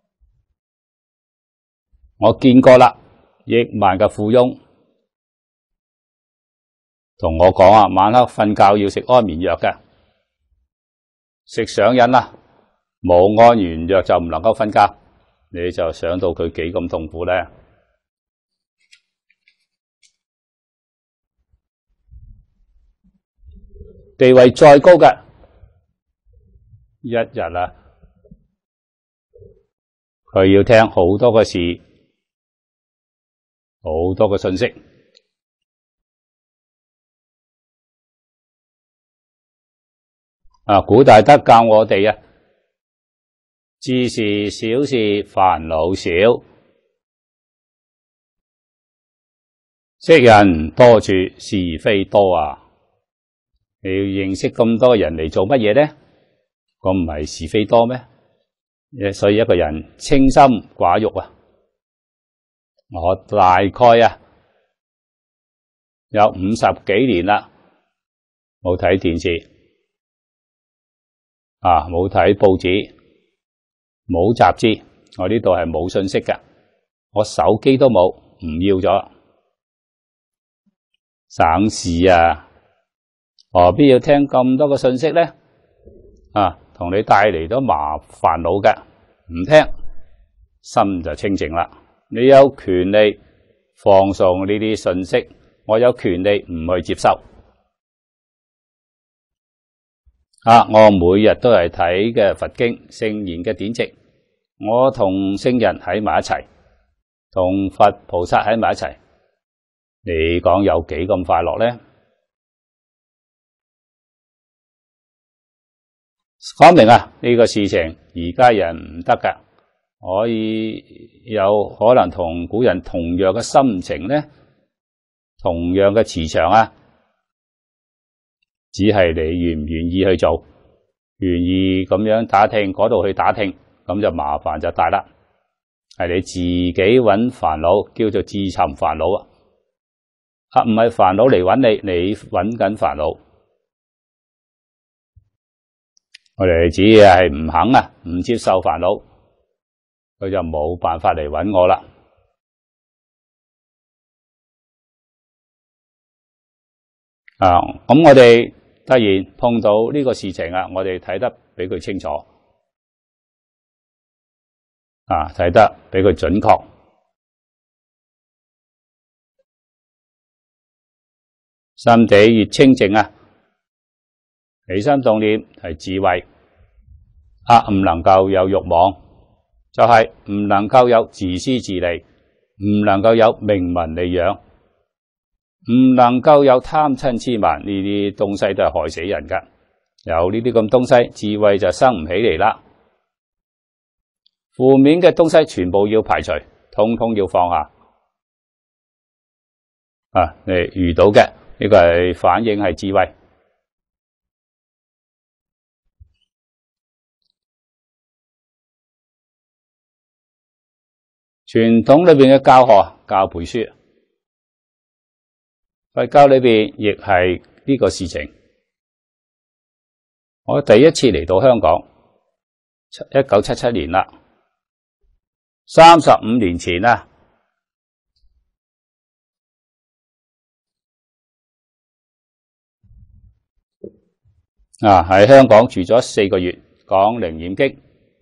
我見過啦，億萬嘅富翁同我講啊，晚黑瞓覺要食安眠藥嘅，食上癮啦，冇安眠藥就唔能夠瞓覺，你就想到佢幾咁痛苦咧。地位再高嘅，一日啊，佢要聽好多嘅事，好多嘅信息。啊，古大德教我哋啊，智事小事煩惱少，識人多處是非多啊！你要認識咁多人嚟做乜嘢呢？咁唔係是非多咩？所以一個人清心寡欲啊！我大概啊有五十幾年啦，冇睇電視啊，冇睇報紙，冇雜誌，我呢度係冇信息㗎，我手機都冇，唔要咗，省事啊！何必要聽咁多嘅信息呢？啊，同你帶嚟咗麻煩惱嘅，唔聽，心就清淨啦。你有權利放送呢啲信息，我有權利唔去接受。啊，我每日都係睇嘅佛經、聖言嘅典籍，我同聖人喺埋一齊，同佛菩薩喺埋一齊，你講有幾咁快樂呢？講明啊，呢個事情而家人唔得噶，可以有可能同古人同樣嘅心情呢，同樣嘅磁場啊，只係你願唔願意去做，願意咁樣打聽嗰度去打聽，咁就麻煩就大啦。係你自己揾煩惱，叫做自尋煩惱啊，啊唔係煩惱嚟揾你，你揾緊煩惱。我哋只係唔肯啊，唔接受煩惱，佢就冇辦法嚟揾我啦。啊，咁我哋突然碰到呢個事情啊，我哋睇得比佢清楚，啊，睇得比佢準確，心地越清淨啊，起心動念係智慧。啊，唔能夠有慾望，就係、是、唔能夠有自私自利，唔能夠有名聞利養，唔能夠有貪嗔痴慢，呢啲東西都係害死人噶。有呢啲咁東西，智慧就生唔起嚟啦。負面嘅東西全部要排除，通通要放下。啊，你遇到嘅呢個係反應係智慧。傳統裏邊嘅教學教背書， 佛教裏邊亦係呢個事情。我第一次嚟到香港，一九七七年啦，三十五年前啦，啊喺香港住咗四個月，講靈驗經。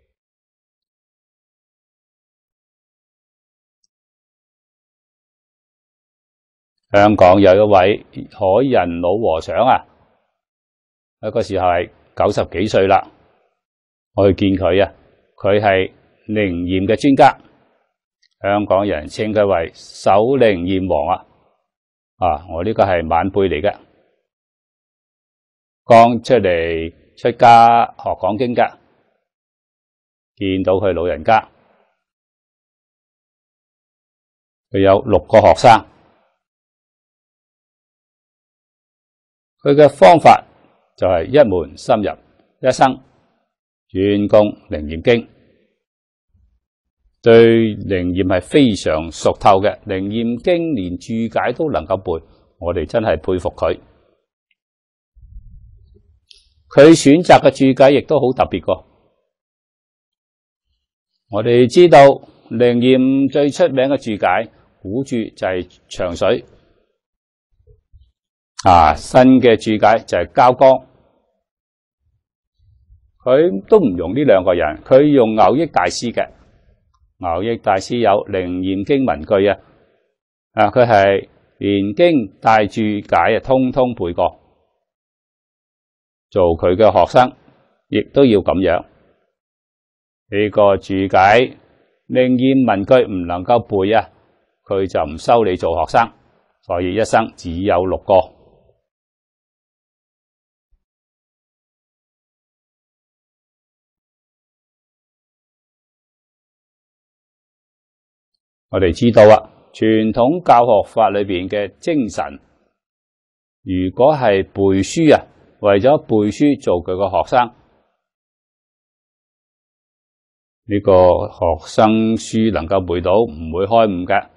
香港有一位海人老和尚啊，嗰個時候係九十幾歲啦，我去見佢啊，佢係靈驗嘅專家，香港人稱佢為首靈驗王啊。啊，我呢個係晚輩嚟嘅，剛出嚟出家學講經㗎，見到佢老人家，佢有六個學生。佢嘅方法就係一門深入，一生專攻靈驗經，對靈驗係非常熟透嘅。靈驗經連注解都能夠背，我哋真係佩服佢。佢選擇嘅注解亦都好特別㗎。我哋知道靈驗最出名嘅注解古注就係長水。啊，新嘅注解就係交光，佢都唔用呢兩個人，佢用牛益大師嘅。牛益大師有靈驗經文句啊，啊，佢係連經帶注解啊，通通背過。做佢嘅學生，亦都要咁樣。呢個注解靈驗文句唔能夠背啊，佢就唔收你做學生，所以一生只有六個。我哋知道啊，傳統教學法裏邊嘅精神，如果係背書啊，為咗背書做佢個學生，呢個學生書能夠背到，唔會開悟嘅。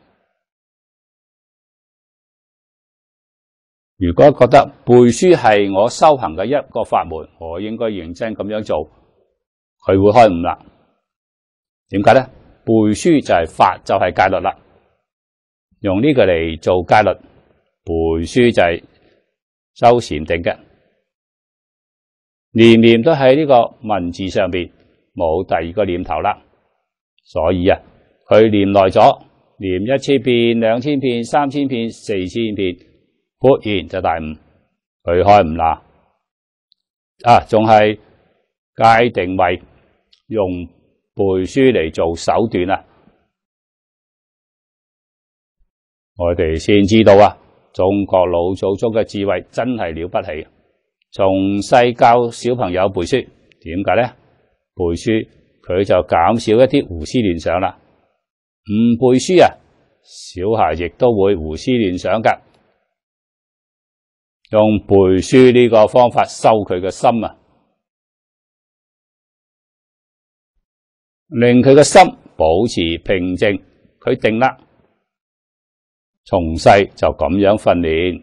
如果覺得背書係我修行嘅一個法門，我應該認真咁樣做，佢會開悟啦。點解咧？背書就係法，就係戒律啦。用呢個嚟做戒律，背書就係修禪定嘅，念念都喺呢個文字上邊，冇第二個念頭啦。所以啊，佢念耐咗，念一千遍、兩千遍、三千遍、四千遍，豁然就大悟，佢開悟啦。啊，仲係戒定慧，用背書嚟做手段啊！我哋先知道啊，中國老祖宗嘅智慧真係了不起。從細教小朋友背書，點解咧？背書佢就減少一啲胡思亂想啦。唔背書啊，小孩亦都會胡思亂想噶。用背書呢個方法收佢嘅心啊，令佢嘅心保持平靜，佢定啦。從細就咁樣訓練，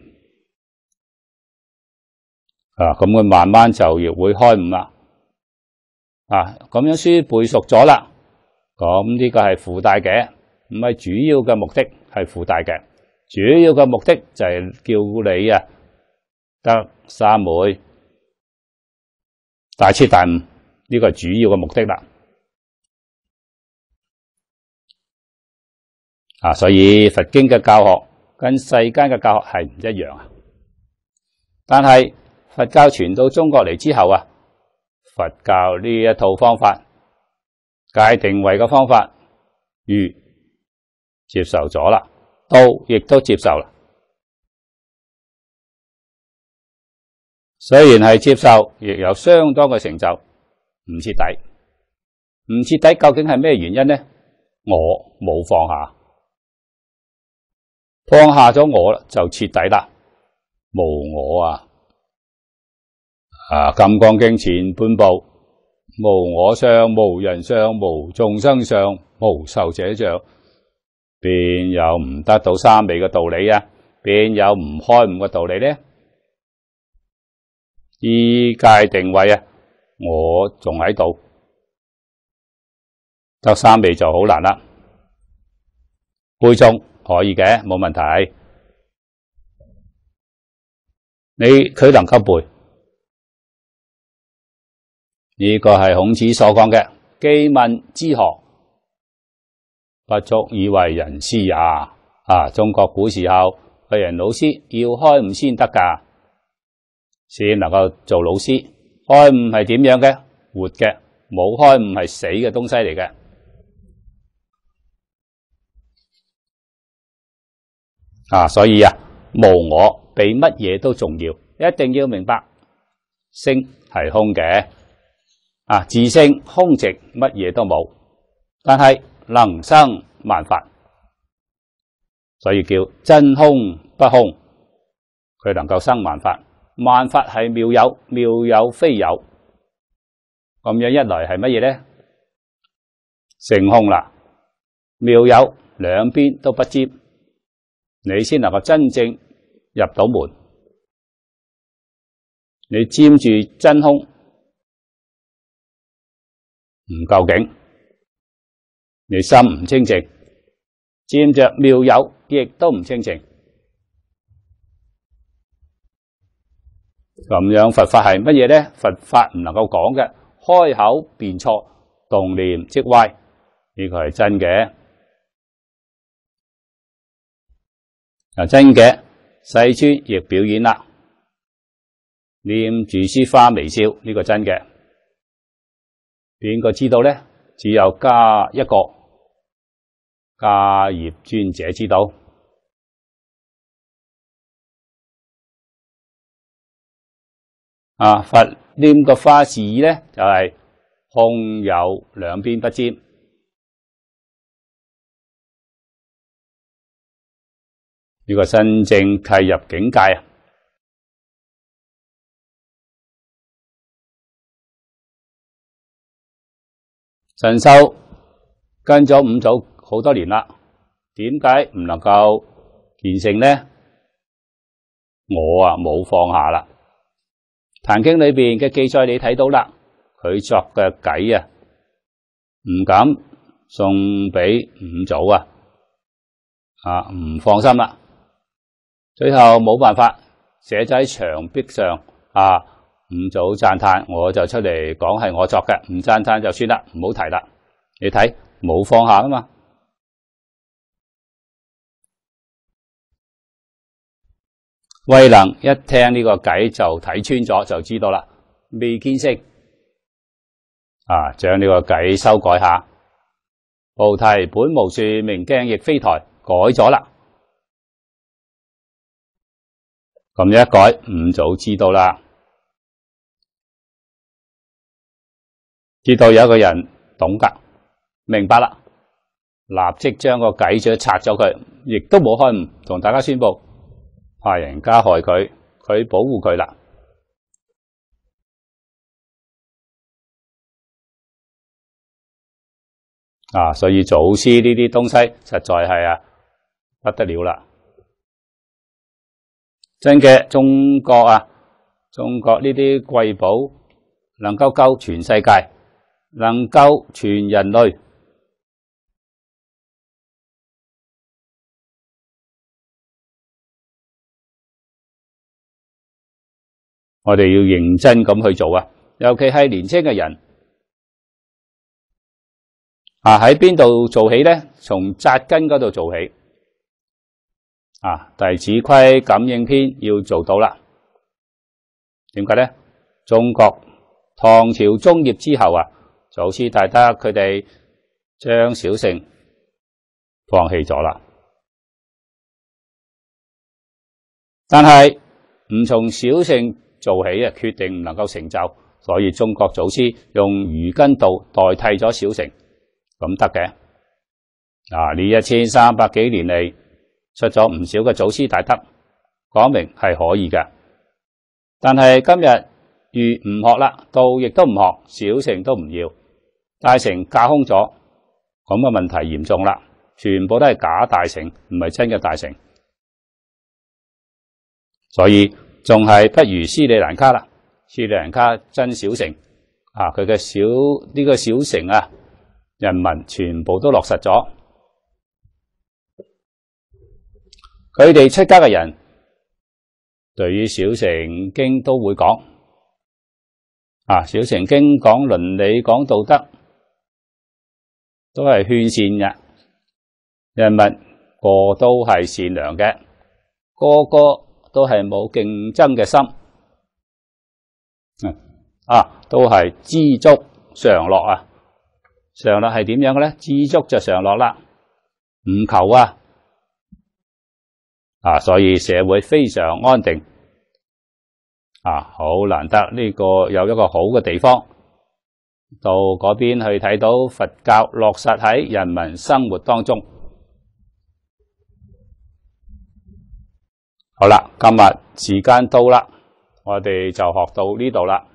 啊，咁佢慢慢就亦會開悟啦。啊，咁樣書背熟咗啦，咁呢個係附帶嘅，唔係主要嘅目的，係附帶嘅。主要嘅目的就係叫你啊得三昧大徹大悟，呢個係主要嘅目的啦。啊，所以佛經嘅教學跟世間嘅教學係唔一樣啊。但係佛教傳到中國嚟之後啊，佛教呢一套方法，戒定慧嘅方法，儒接受咗啦，道亦都接受啦。雖然係接受，亦有相當嘅成就，唔徹底。唔徹底究竟係咩原因呢？我冇放下。放下咗我就徹底啦，無我啊！啊，《金剛經》前半部，無我相、無人相、無眾生相、無壽者相，邊有唔得到三昧嘅道理啊？ 邊有唔開悟嘅道理呢？依界定位啊，我仲喺度，得三味就好難啦。背誦可以嘅，冇問題。你佢能夠背，呢個係孔子所講嘅，既問之學，不足以為人師也。啊，中國古時候嘅人老師要開悟先得噶，先能夠做老師。開悟係點樣嘅？活嘅，冇開悟係死嘅東西嚟嘅。啊，所以啊，無我比乜嘢都重要，一定要明白，性係空嘅，啊，自性空寂，乜嘢都冇，但係能生萬法，所以叫真空不空，佢能夠生萬法，萬法係妙有，妙有非有，咁樣一來係乜嘢咧？成空啦，妙有兩邊都不沾。你先能夠真正入到門，你沾住真空唔夠勁，你心唔清淨，沾着妙有亦都唔清淨。咁樣佛法係乜嘢咧？佛法唔能夠講嘅，開口便錯，動念即歪，呢個係真嘅。啊，真嘅，世尊亦表演啦，念住書花微笑，呢個真嘅，邊個知道咧？只有家一個迦葉尊者知道。啊，佛念個花示意咧，就係空有兩邊不沾。呢個真正契入境界啊！神秀跟咗五祖好多年啦，點解唔能夠見性呢？我啊冇放下啦。壇經裏邊嘅記載你睇到啦，佢作嘅偈啊，唔敢送俾五祖啊，啊唔放心啦。最後冇辦法，寫咗喺牆壁上啊，五祖讚嘆，我就出嚟講係我作嘅，唔讚嘆就算啦，唔好提啦。你睇冇放下啊嘛。慧能一聽呢個偈就睇穿咗，就知道啦，未見性啊，將呢個偈修改下，菩提本無樹，明鏡亦非台，改咗啦。咁一改，五祖知道啦，知道有一個人懂噶，明白啦，立即將個偈章拆咗佢，亦都冇開悟，同大家宣布，怕人家害佢，佢保護佢啦。啊，所以祖師呢啲東西實在係啊不得了啦。真嘅，中國啊，中國呢啲瑰寶能夠救全世界，能夠全人類。我哋要認真咁去做啊，尤其係年輕嘅人啊，喺邊度做起咧？從扎根嗰度做起。啊！弟子規感應篇要做到啦。點解咧？中國唐朝中葉之後啊，祖師大德佢哋將小乘放棄咗啦。但係唔從小乘做起啊，決定唔能夠成就。所以中國祖師用儒根道代替咗小乘，咁得嘅。啊！呢一千三百幾年嚟，出咗唔少嘅祖師大德，講明係可以嘅。但係今日儒唔學啦，道亦都唔學，小乘都唔要，大乘架空咗，咁嘅問題嚴重啦，全部都係假大乘，唔係真嘅大乘。 所以仲係不如斯里蘭卡啦。斯里蘭卡真小城啊，佢嘅小呢、這個小城啊，人民全部都落實咗。佢哋出家嘅人對於小乘經都會講啊，小乘經講倫理講道德，都係勸善嘅，人民個都係善良嘅，個個都係冇競爭嘅心，啊，都係知足常樂啊。常樂係點樣嘅咧？知足就常樂啦，唔求啊，啊，所以社會非常安定，啊，好難得呢個有一個好嘅地方，到嗰邊去睇到佛教落實喺人民生活當中。好啦，今日時間到啦，我哋就學到呢度啦。